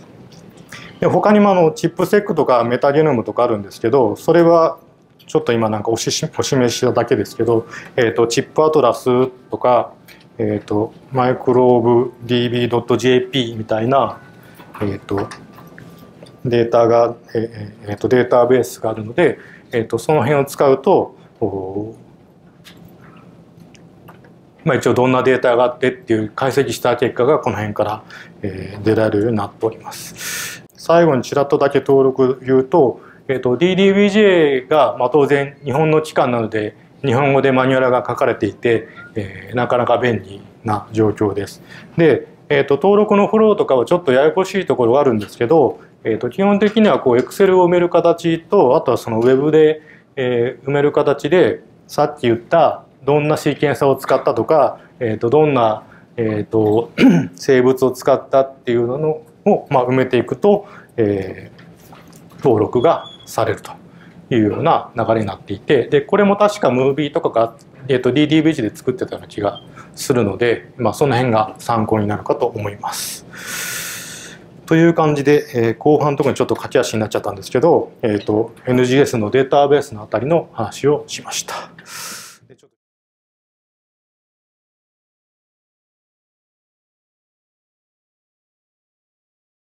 [SPEAKER 1] で他にもあのチップセックとかメタゲノムとかあるんですけど、それはちょっと今なんかおしお示ししただけですけど、えー、とチップアトラスとか、えー、とマイクローブ ディービードットジェーピー みたいな、えー、とデータが、えー、とデータベースがあるので、えー、とその辺を使うとまあ、一応どんなデータがあってっていう解析した結果がこの辺から出られるようになっております。最後にちらっとだけ登録言うと、えー、と ディーディービージェー がまあ当然日本の機関なので日本語でマニュアルが書かれていて、えー、なかなか便利な状況です。で、えー、と登録のフローとかはちょっとややこしいところがあるんですけど、えー、と基本的にはこう Excel を埋める形と、あとはその Web で、えー、埋める形でさっき言ったどんなシーケンサーを使ったとか、えー、とどんな、えー、と生物を使ったっていうのを、まあ、埋めていくと、えー、登録がされるというような流れになっていて、でこれも確かムービーとかが、えー、と ディーディービージェー で作ってたような気がするので、まあ、その辺が参考になるかと思います。という感じで、えー、後半のところにちょっと駆け足になっちゃったんですけど、えー、と エヌジーエス のデータベースのあたりの話をしました。